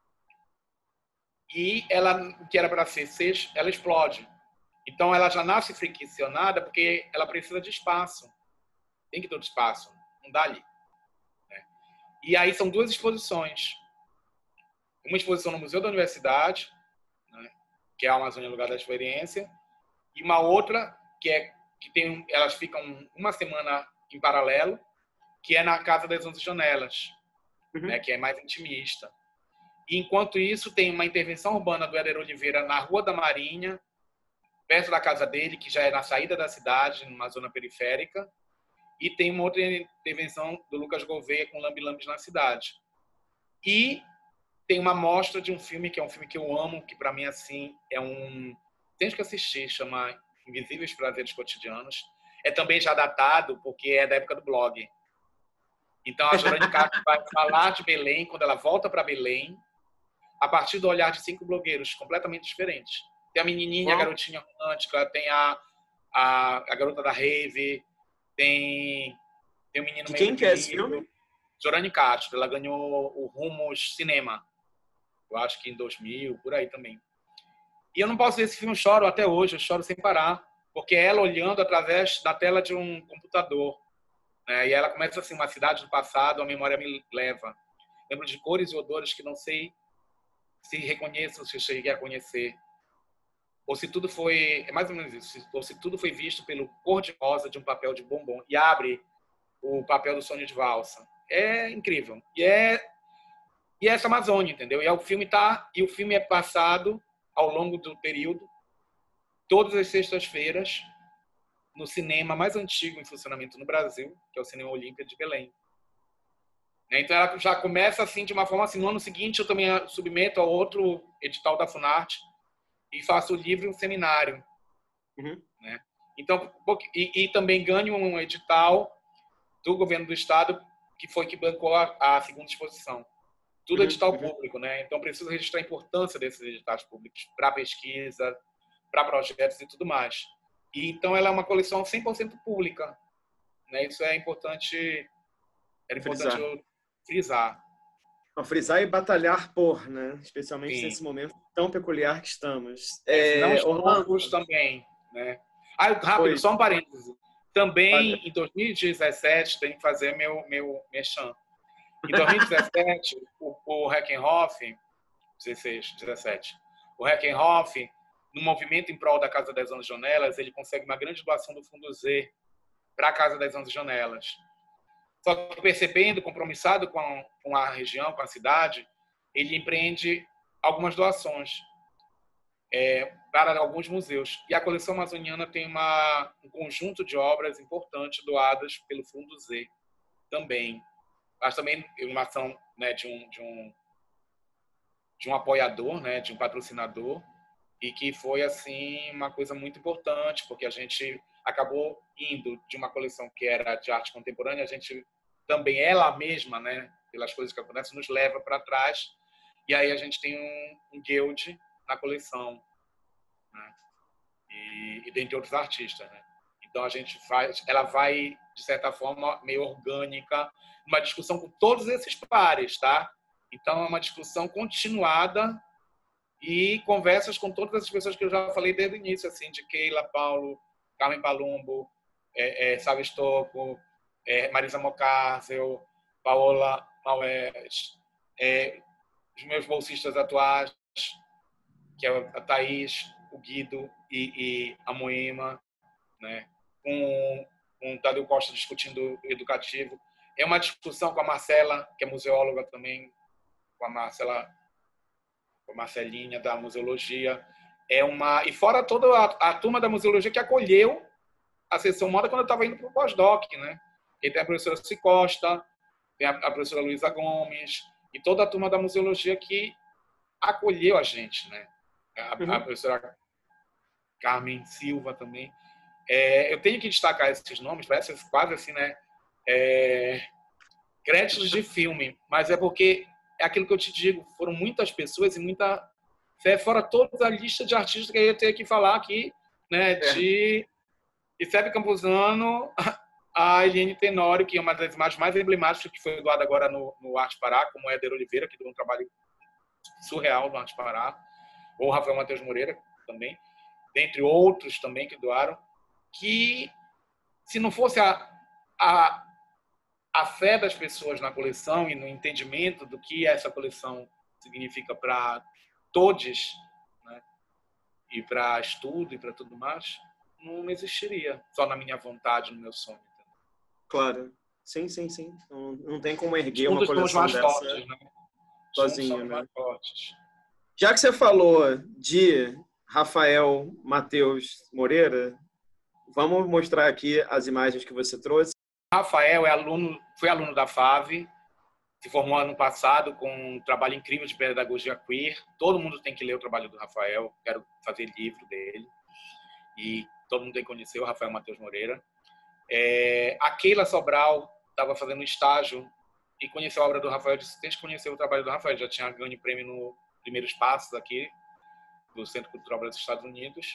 e ela, o que era para ser seis, ela explode. Então, ela já nasce friccionada porque ela precisa de espaço. Tem que ter espaço, não dá ali. Né? E aí são duas exposições. Uma exposição no Museu da Universidade, né, que é a Amazônia Lugar da Experiência, e uma outra que é que tem, elas ficam uma semana em paralelo, que é na Casa das Onze Janelas, uhum. né, que é mais intimista. E, enquanto isso, tem uma intervenção urbana do Éder Oliveira na Rua da Marinha, perto da casa dele, que já é na saída da cidade, numa zona periférica, e tem uma outra intervenção do Lucas Gouveia com Lambi-Lambis na cidade. E tem uma mostra de um filme, que é um filme que eu amo, que para mim, assim, é um... Tem que assistir, chama Invisíveis Prazeres Cotidianos. É também já datado, porque é da época do blog. Então, a Jorane Castro vai falar de Belém, quando ela volta para Belém, a partir do olhar de cinco blogueiros completamente diferentes. Tem a menininha, a garotinha romântica, tem a, a, a garota da rave, tem, tem o menino de meio quem que é esse filme? Jorane Castro. Ela ganhou o Rumos Cinema. Eu acho que em dois mil, por aí também. E eu não posso ver esse filme, eu choro até hoje, eu choro sem parar. Porque é ela olhando através da tela de um computador. Né? E ela começa assim, uma cidade do passado, a memória me leva. lembro de cores e odores que não sei se reconheço, se cheguei a conhecer. Ou se tudo foi, é mais ou menos isso, ou se tudo foi visto pelo cor-de-rosa de um papel de bombom e abre o papel do Sonho de Valsa. É incrível. E é e é essa Amazônia, entendeu? E é o filme tá e o filme é passado ao longo do período, todas as sextas-feiras, no cinema mais antigo em funcionamento no Brasil, que é o Cinema Olímpia de Belém. Então ela já começa assim de uma forma assim, no ano seguinte eu também submeto a outro edital da Funarte e faço o livro e um seminário. Uhum. Né? Então, e, e também ganho um edital do governo do estado que foi que bancou a, a segunda exposição. Tudo edital uhum. público, né? Então preciso registrar a importância desses editais públicos para pesquisa, para projetos e tudo mais. E então ela é uma coleção cem por cento pública, né? Isso é importante, era importante frisar. Eu frisar. Não, frisar e batalhar por, né? Especialmente Sim. nesse momento tão peculiar que estamos. É, não é, Orlando também, né? Ah, rápido, Foi. só um parêntese. Também Olha. Em dois mil e dezessete tem que fazer meu meu merchan. Em dois mil e dezessete o, o Heckenhoff, dezesseis, dezessete, o Heckenhoff, no movimento em prol da Casa das onze Janelas, ele consegue uma grande doação do Fundo Z para a Casa das onze Janelas. Só que percebendo, compromissado com a, com a região, com a cidade, ele empreende algumas doações é, para alguns museus. E a coleção amazoniana tem uma, um conjunto de obras importantes doadas pelo Fundo Z também. Mas também uma ação, né, de, um, de, um, de um apoiador, né, de um patrocinador, e que foi assim uma coisa muito importante, porque a gente acabou indo de uma coleção que era de arte contemporânea, a gente também, ela mesma, né, pelas coisas que acontecem, nos leva para trás, e aí a gente tem um, um guild na coleção, né, e, e dentre outros artistas, né. Então a gente faz, ela vai de certa forma meio orgânica, uma discussão com todos esses pares, tá? Então é uma discussão continuada e conversas com todas essas pessoas que eu já falei desde o início, assim, de Keila, Paulo, Carmen Palumbo, é, é, Sávio Stocco, é, Marisa Mocárcel, Paola Maués, é, os meus bolsistas atuais, que é a Thaís, o Guido e, e a Moema, né? Com, com o Tadeu Costa discutindo educativo. É uma discussão com a Marcela, que é museóloga também, com a Marcela, com a Marcelinha da museologia. É uma e fora toda a, a turma da museologia que acolheu a sessão moda quando eu estava indo para o pós-doc, né? E tem a professora Cici Costa, tem a, a professora Luísa Gomes e toda a turma da museologia que acolheu a gente, né? A, uhum. a professora Carmen Silva também. É, eu tenho que destacar esses nomes, parece quase assim, né? É, créditos de filme, mas é porque é aquilo que eu te digo, foram muitas pessoas e muita fé, fora toda a lista de artistas que eu ia ter que falar aqui, né? De Giuseppe Campuzano, a Eliane Tenório, que é uma das imagens mais emblemáticas, que foi doada agora no, no Arte Pará, como é Éder Oliveira, que deu um trabalho surreal no Arte Pará, ou Rafael Matheus Moreira também, dentre outros também que doaram, que se não fosse a, a, a fé das pessoas na coleção e no entendimento do que essa coleção significa para todos, né, e para estudo e para tudo mais, não existiria só na minha vontade, no meu sonho. Entendeu? Claro. Sim, sim, sim. Não, não tem como erguer uma coleção dessa fortes, né? sozinho, né? Já que você falou de Rafael Matheus Moreira, vamos mostrar aqui as imagens que você trouxe. Rafael é aluno, foi aluno da F A V, se formou ano passado com um trabalho incrível de pedagogia queer. Todo mundo tem que ler o trabalho do Rafael, quero fazer livro dele. E todo mundo tem que conhecer o Rafael Matheus Moreira. É, a Keila Sobral estava fazendo um estágio e conheceu a obra do Rafael, disse, tem que conhecer o trabalho do Rafael, já tinha ganho prêmio no Primeiros Passos aqui, do Centro Cultural dos Estados Unidos.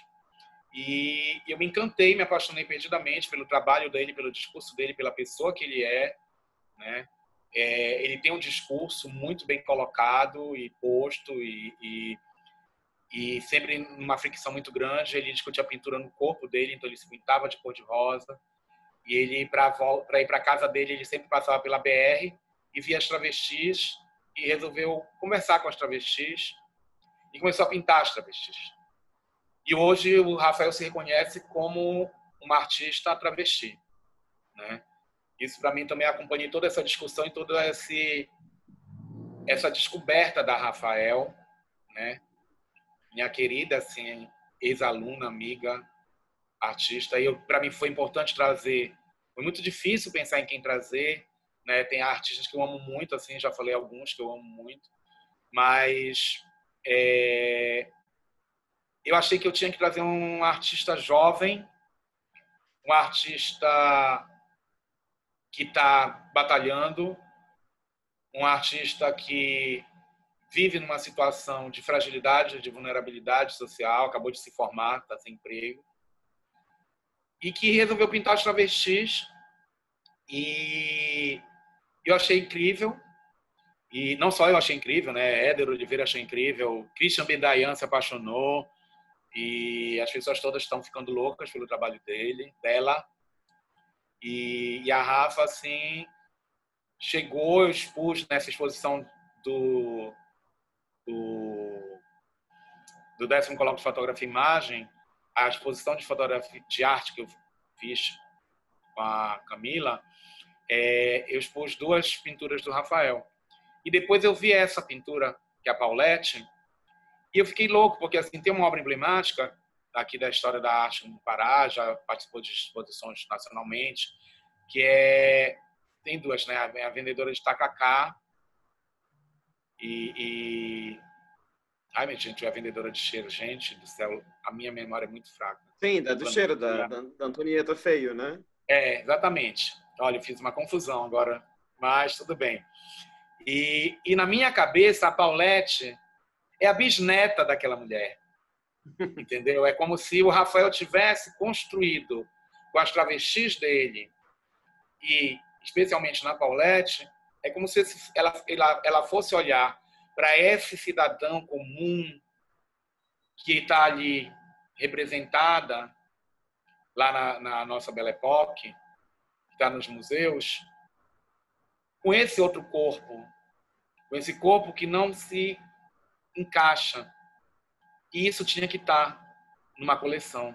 E eu me encantei, me apaixonei perdidamente pelo trabalho dele, pelo discurso dele, pela pessoa que ele é, né? É, ele tem um discurso muito bem colocado e posto e, e, e sempre numa fricção muito grande. Ele discutia a pintura no corpo dele, então ele se pintava de cor de rosa. E ele, para ir para a casa dele, ele sempre passava pela B R e via as travestis e resolveu conversar com as travestis e começou a pintar as travestis. E hoje o Rafael se reconhece como uma artista travesti, né? Isso para mim também acompanha toda essa discussão e toda esse, essa descoberta da Rafael, né? Minha querida, assim, ex-aluna, amiga, artista. E para mim foi importante trazer. Foi muito difícil pensar em quem trazer, né? Tem artistas que eu amo muito, assim, já falei alguns que eu amo muito, mas é, eu achei que eu tinha que trazer um artista jovem, um artista que está batalhando, um artista que vive numa situação de fragilidade, de vulnerabilidade social, acabou de se formar, está sem emprego, e que resolveu pintar as travestis. E eu achei incrível, e não só eu achei incrível, né? Éder Oliveira achou incrível, Christian Bendayan se apaixonou, e as pessoas todas estão ficando loucas pelo trabalho dele, dela. E, e a Rafa, assim, chegou, eu expus nessa exposição do, do, do décimo colóquio de fotografia e imagem, a exposição de fotografia de arte que eu fiz com a Camila, é, eu expus duas pinturas do Rafael. E depois eu vi essa pintura, que é a Paulette, e eu fiquei louco, porque assim, tem uma obra emblemática aqui da história da arte no Pará, já participou de exposições nacionalmente, que é... Tem duas, né? A Vendedora de Tacacá e... e... Ai, minha gente, a Vendedora de Cheiro. Gente do céu, a minha memória é muito fraca. Sim, da, do cheiro, da, da, da Antonieta Feio, né? É, exatamente. Olha, eu fiz uma confusão agora, mas tudo bem. E, e na minha cabeça, a Paulette é a bisneta daquela mulher. Entendeu? É como se o Rafael tivesse construído com as travestis dele e especialmente na Paulette, é como se ela, ela, ela fosse olhar para esse cidadão comum que está ali representada lá na, na nossa Belle Époque, que está nos museus, com esse outro corpo, com esse corpo que não se encaixa. E isso tinha que estar numa coleção.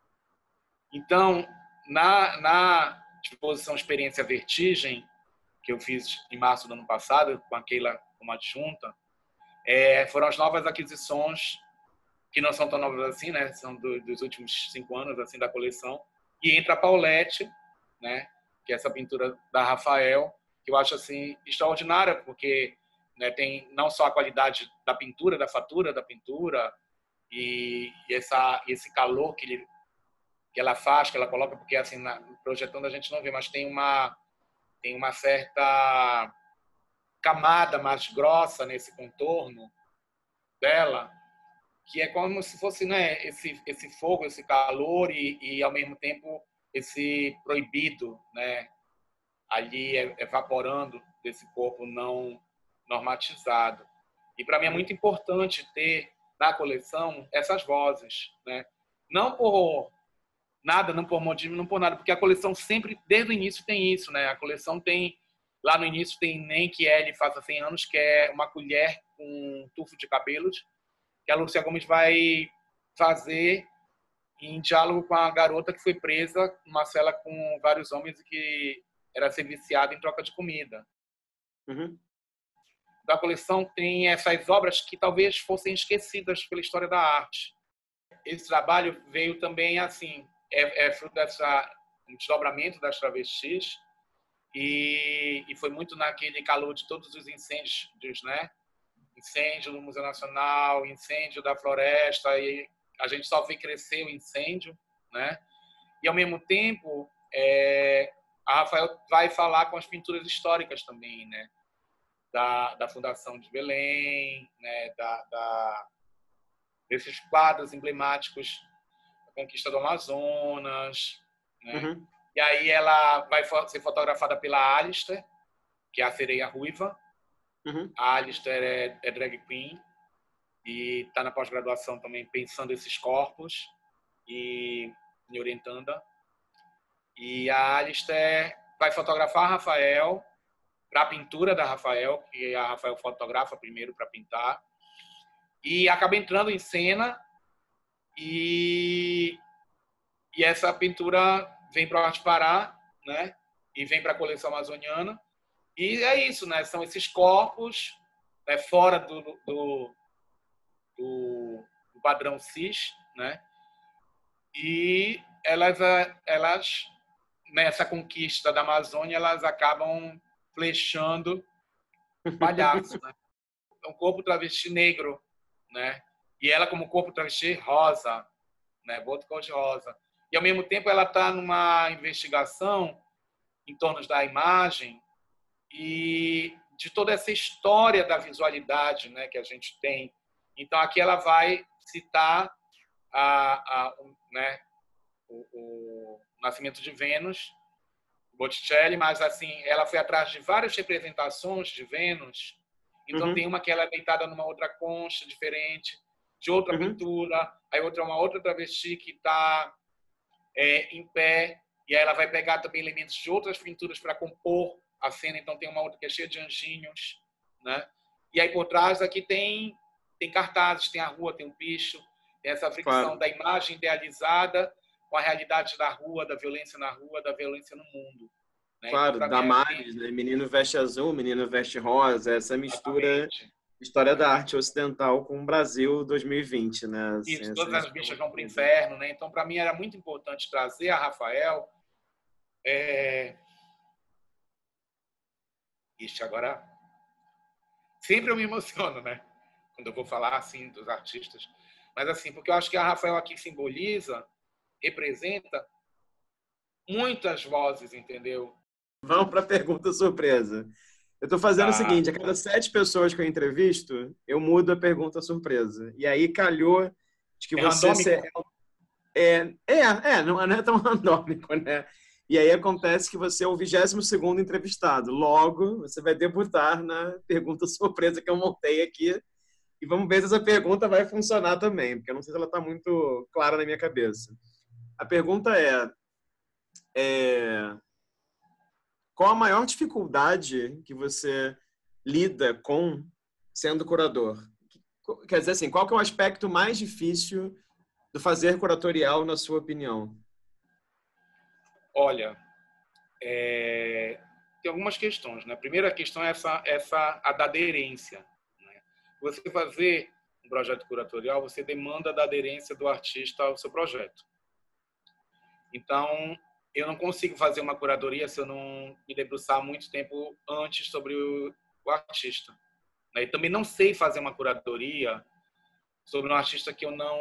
Então, na, na exposição Experiência Vertigem, que eu fiz em março do ano passado, com a Keila como adjunta, é, foram as novas aquisições, que não são tão novas assim, né? São do, dos últimos cinco anos assim da coleção. E entra a Paulette, né? Que é essa pintura da Rafael, que eu acho assim extraordinária, porque, né, tem não só a qualidade da pintura, da fatura da pintura, e, e essa, esse calor que, ele, que ela faz, que ela coloca, porque assim, na, projetando a gente não vê, mas tem uma, tem uma certa camada mais grossa nesse contorno dela, que é como se fosse, né, esse, esse fogo, esse calor e, e, ao mesmo tempo, esse proibido, né, ali evaporando desse corpo não normatizado. E para mim é muito importante ter na coleção essas vozes, né? Não por nada, não por motivo, não por nada, porque a coleção sempre, desde o início, tem isso, né? A coleção tem, lá no início tem Nem Que Ele Faça cem anos, que é uma colher com um tufo de cabelos, que a Lúcia Gomes vai fazer em diálogo com a garota que foi presa numa cela com vários homens e que era ser viciada em troca de comida. Uhum. Da coleção tem essas obras que talvez fossem esquecidas pela história da arte. Esse trabalho veio também assim, é, é fruto dessa um desdobramento das travestis e, e foi muito naquele calor de todos os incêndios, né? Incêndio no Museu Nacional, incêndio da floresta, e a gente só vê crescer o incêndio, né? E ao mesmo tempo, é, a Rafael vai falar com as pinturas históricas também, né? Da, da Fundação de Belém, né? Da, da, desses quadros emblemáticos da conquista do Amazonas, né? Uhum. E aí ela vai ser fotografada pela Alistair, que é a sereia ruiva. Uhum. A Alistair é, é drag queen e está na pós-graduação também pensando esses corpos e me orientando. E a Alistair vai fotografar Rafael para a pintura da Rafael, que a Rafael fotografa primeiro para pintar. E acaba entrando em cena e, e essa pintura vem para o Arte Pará, né? E vem para a coleção amazoniana. E é isso, né? São esses corpos, né? Fora do, do, do, do padrão cis, né? E elas, elas, nessa conquista da Amazônia, elas acabam flechando palhaço, né? É um corpo travesti negro, né? E ela como corpo travesti rosa, né? Boto cor de rosa. E ao mesmo tempo ela está numa investigação em torno da imagem e de toda essa história da visualidade, né, que a gente tem. Então aqui ela vai citar a, a, né, o, o Nascimento de Vênus, Botticelli, mas assim ela foi atrás de várias representações de Vênus. Então uhum. tem uma que ela é deitada numa outra concha diferente, de outra uhum. pintura, aí outra uma outra travesti que está é, em pé, e aí ela vai pegar também elementos de outras pinturas para compor a cena. Então tem uma outra que é cheia de anjinhos, né? E aí por trás aqui tem tem cartazes, tem a rua, tem um picho, tem essa fricção claro. Da imagem idealizada com a realidade da rua, da violência na rua, da violência no mundo. Né? Claro, então, Damares, assim, né? Menino veste azul, menino veste rosa, essa mistura exatamente. História da arte ocidental com o Brasil dois mil e vinte, né? Isso, assim, todas as bichas vão para o inferno, né? Então, para mim, era muito importante trazer a Rafael. É... Ixi, agora... Sempre eu me emociono, né? Quando eu vou falar, assim, dos artistas. Mas, assim, porque eu acho que a Rafael aqui simboliza, representa muitas vozes, entendeu? Vamos para a pergunta surpresa. Eu estou fazendo ah, o seguinte, a cada sete pessoas que eu entrevisto, eu mudo a pergunta surpresa. E aí calhou de que é você... Randômico? É, é, é, não é tão randômico, né? E aí acontece que você é o vigésimo segundo entrevistado. Logo, você vai debutar na pergunta surpresa que eu montei aqui. E vamos ver se essa pergunta vai funcionar também, porque eu não sei se ela está muito clara na minha cabeça. A pergunta é, é... qual a maior dificuldade que você lida com sendo curador? Quer dizer assim, qual que é o aspecto mais difícil do fazer curatorial, na sua opinião? Olha, é... tem algumas questões, né? A primeira questão é essa, essa a da aderência. Né? Você fazer um projeto curatorial, você demanda da aderência do artista ao seu projeto. Então, eu não consigo fazer uma curadoria se eu não me debruçar muito tempo antes sobre o, o artista. Né? E também não sei fazer uma curadoria sobre um artista que eu não...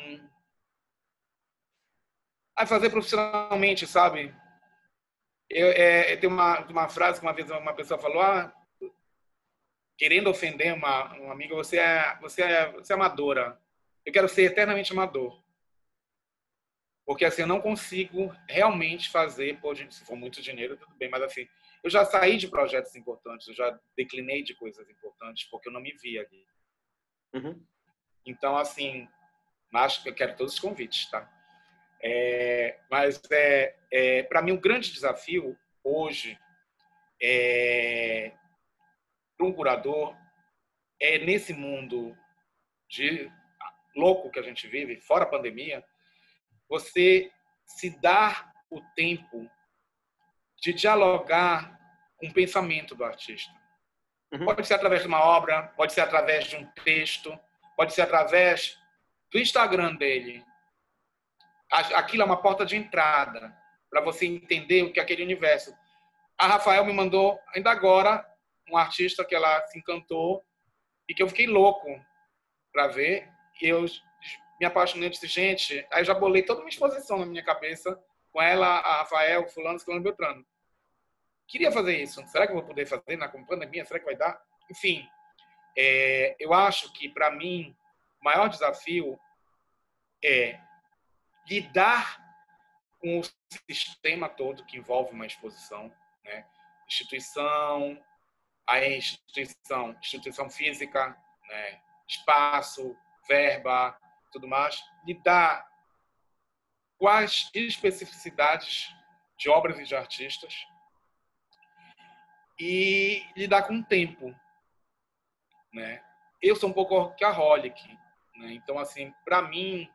Ah, fazer profissionalmente, sabe? Eu, é, tem uma, uma frase que uma vez uma pessoa falou, ah, querendo ofender uma, uma amiga, você é, você, é, você é amadora. Eu quero ser eternamente amador. Porque assim, eu não consigo realmente fazer, pô, gente, se for muito dinheiro, tudo bem, mas assim, eu já saí de projetos importantes, eu já declinei de coisas importantes, porque eu não me via ali. Uhum. Então, assim, acho que eu quero todos os convites, tá? É, mas, é, é, para mim, um grande desafio hoje é, para um curador é, nesse mundo de louco que a gente vive, fora a pandemia, você se dar o tempo de dialogar com o pensamento do artista. Uhum. Pode ser através de uma obra, pode ser através de um texto, pode ser através do Instagram dele. Aquilo é uma porta de entrada para você entender o que é aquele universo. A Rafael me mandou, ainda agora, um artista que ela se encantou e que eu fiquei louco para ver. E eu me apaixonei, disse, gente, aí eu já bolei toda uma exposição na minha cabeça com ela, a Rafael, fulano, fulano, Beltrano. Queria fazer isso. Será que eu vou poder fazer na pandemia? Será que vai dar? Enfim, é, eu acho que, para mim, o maior desafio é lidar com o sistema todo que envolve uma exposição, né? Instituição, a instituição, instituição física, né? Espaço, verba, tudo mais. Lidar com as especificidades de obras e de artistas. e lidar com o tempo, né? Eu sou um pouco workaholic, né? Então, assim, para mim,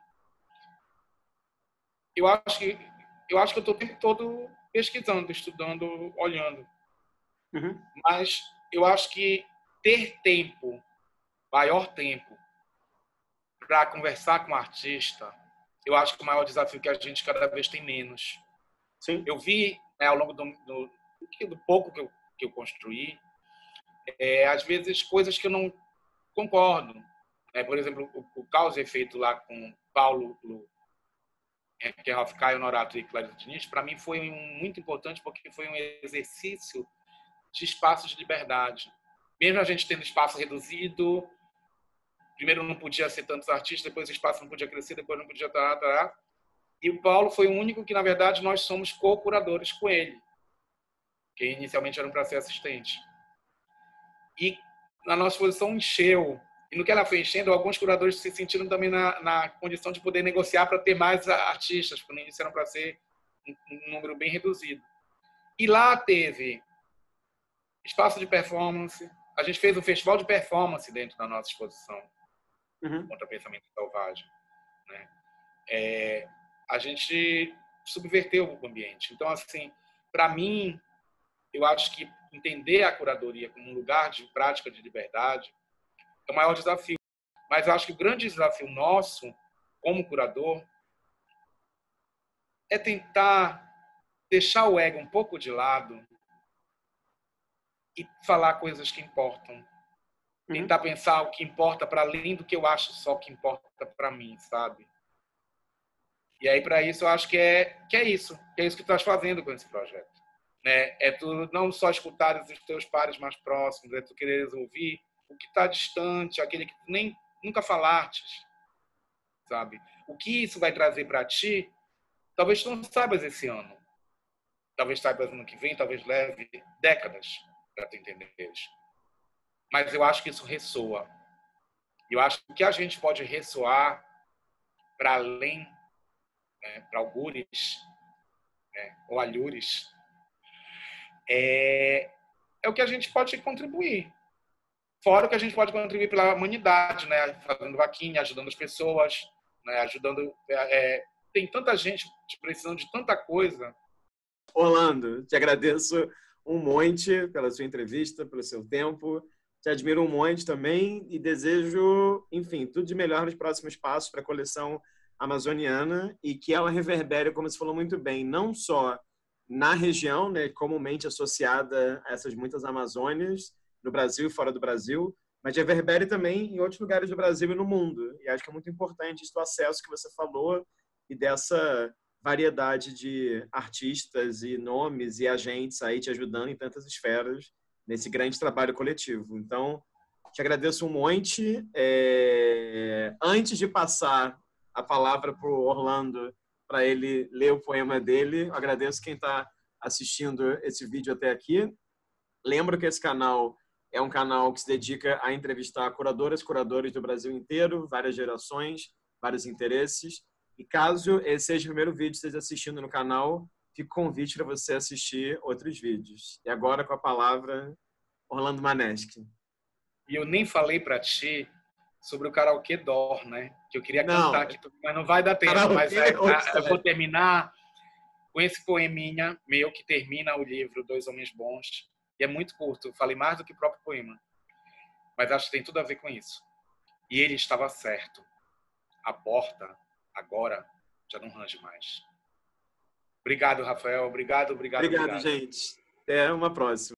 eu acho que eu acho que eu estou o tempo todo pesquisando, estudando, olhando. Uhum. Mas eu acho que ter tempo, maior tempo, para conversar com o artista, eu acho que o maior desafio que a gente cada vez tem menos. Sim. Eu vi, né, ao longo do, do, do pouco que eu, que eu construí, é, às vezes coisas que eu não concordo. É, por exemplo, o, o Causa e Efeito lá com Paulo, Kerhoff, Caio Norato e Clarissa Diniz, para mim foi um, muito importante porque foi um exercício de espaços de liberdade. Mesmo a gente tendo espaço reduzido, primeiro não podia ser tantos artistas, depois o espaço não podia crescer, depois não podia estar, tá. E o Paulo foi o único que, na verdade, nós somos co-curadores com ele, que inicialmente eram para ser assistente. E a nossa exposição encheu. E no que ela foi enchendo, alguns curadores se sentiram também na, na condição de poder negociar para ter mais artistas, porque no início eram para ser um, um número bem reduzido. E lá teve espaço de performance. A gente fez um festival de performance dentro da nossa exposição, uhum. contra pensamento selvagem, né? É, a gente subverteu o ambiente. Então, assim, para mim, eu acho que entender a curadoria como um lugar de prática de liberdade é o maior desafio. Mas eu acho que o grande desafio nosso, como curador, é tentar deixar o ego um pouco de lado e falar coisas que importam. Uhum. Tentar pensar o que importa para além do que eu acho só que importa para mim, sabe? E aí, para isso, eu acho que é, que é isso. Que é isso que tu estás fazendo com esse projeto. Né? É tu não só escutar os teus pares mais próximos, é tu quereres ouvir o que está distante, aquele que tu nem, nunca falaste, sabe? O que isso vai trazer para ti, talvez tu não saibas esse ano. Talvez saibas ano que vem, talvez leve décadas para tu entenderes. Mas eu acho que isso ressoa. Eu acho que o que a gente pode ressoar para além, né, para algures, né, ou alhures, é, é o que a gente pode contribuir. Fora o que a gente pode contribuir pela humanidade, né? Fazendo vaquinha, ajudando as pessoas, né? Ajudando... É, tem tanta gente precisando de tanta coisa. Orlando, te agradeço um monte pela sua entrevista, pelo seu tempo. Te admiro um monte também e desejo, enfim, tudo de melhor nos próximos passos para a coleção amazoniana e que ela reverbere, como você falou muito bem, não só na região, né, comumente associada a essas muitas Amazônias, no Brasil e fora do Brasil, mas reverbere também em outros lugares do Brasil e no mundo. E acho que é muito importante esse acesso que você falou e dessa variedade de artistas e nomes e agentes aí te ajudando em tantas esferas nesse grande trabalho coletivo. Então, te agradeço um monte. É... Antes de passar a palavra para o Orlando, para ele ler o poema dele, eu agradeço quem está assistindo esse vídeo até aqui. Lembro que esse canal é um canal que se dedica a entrevistar curadoras e curadores do Brasil inteiro, várias gerações, vários interesses. E caso esse seja o primeiro vídeo que você esteja assistindo no canal, fica o convite para você assistir outros vídeos. E agora com a palavra, Orlando Maneschi. E eu nem falei para ti sobre o karaokê Dor, né? Que eu queria não, cantar aqui, mas não vai dar tempo. Karaokê, mas é, a, eu vou terminar com esse poeminha meu que termina o livro Dois Homens Bons. E é muito curto, eu falei mais do que o próprio poema. Mas acho que tem tudo a ver com isso. E ele estava certo. A porta, agora, já não range mais. Obrigado, Rafael. Obrigado, obrigado, obrigado. obrigado. gente. Até uma próxima.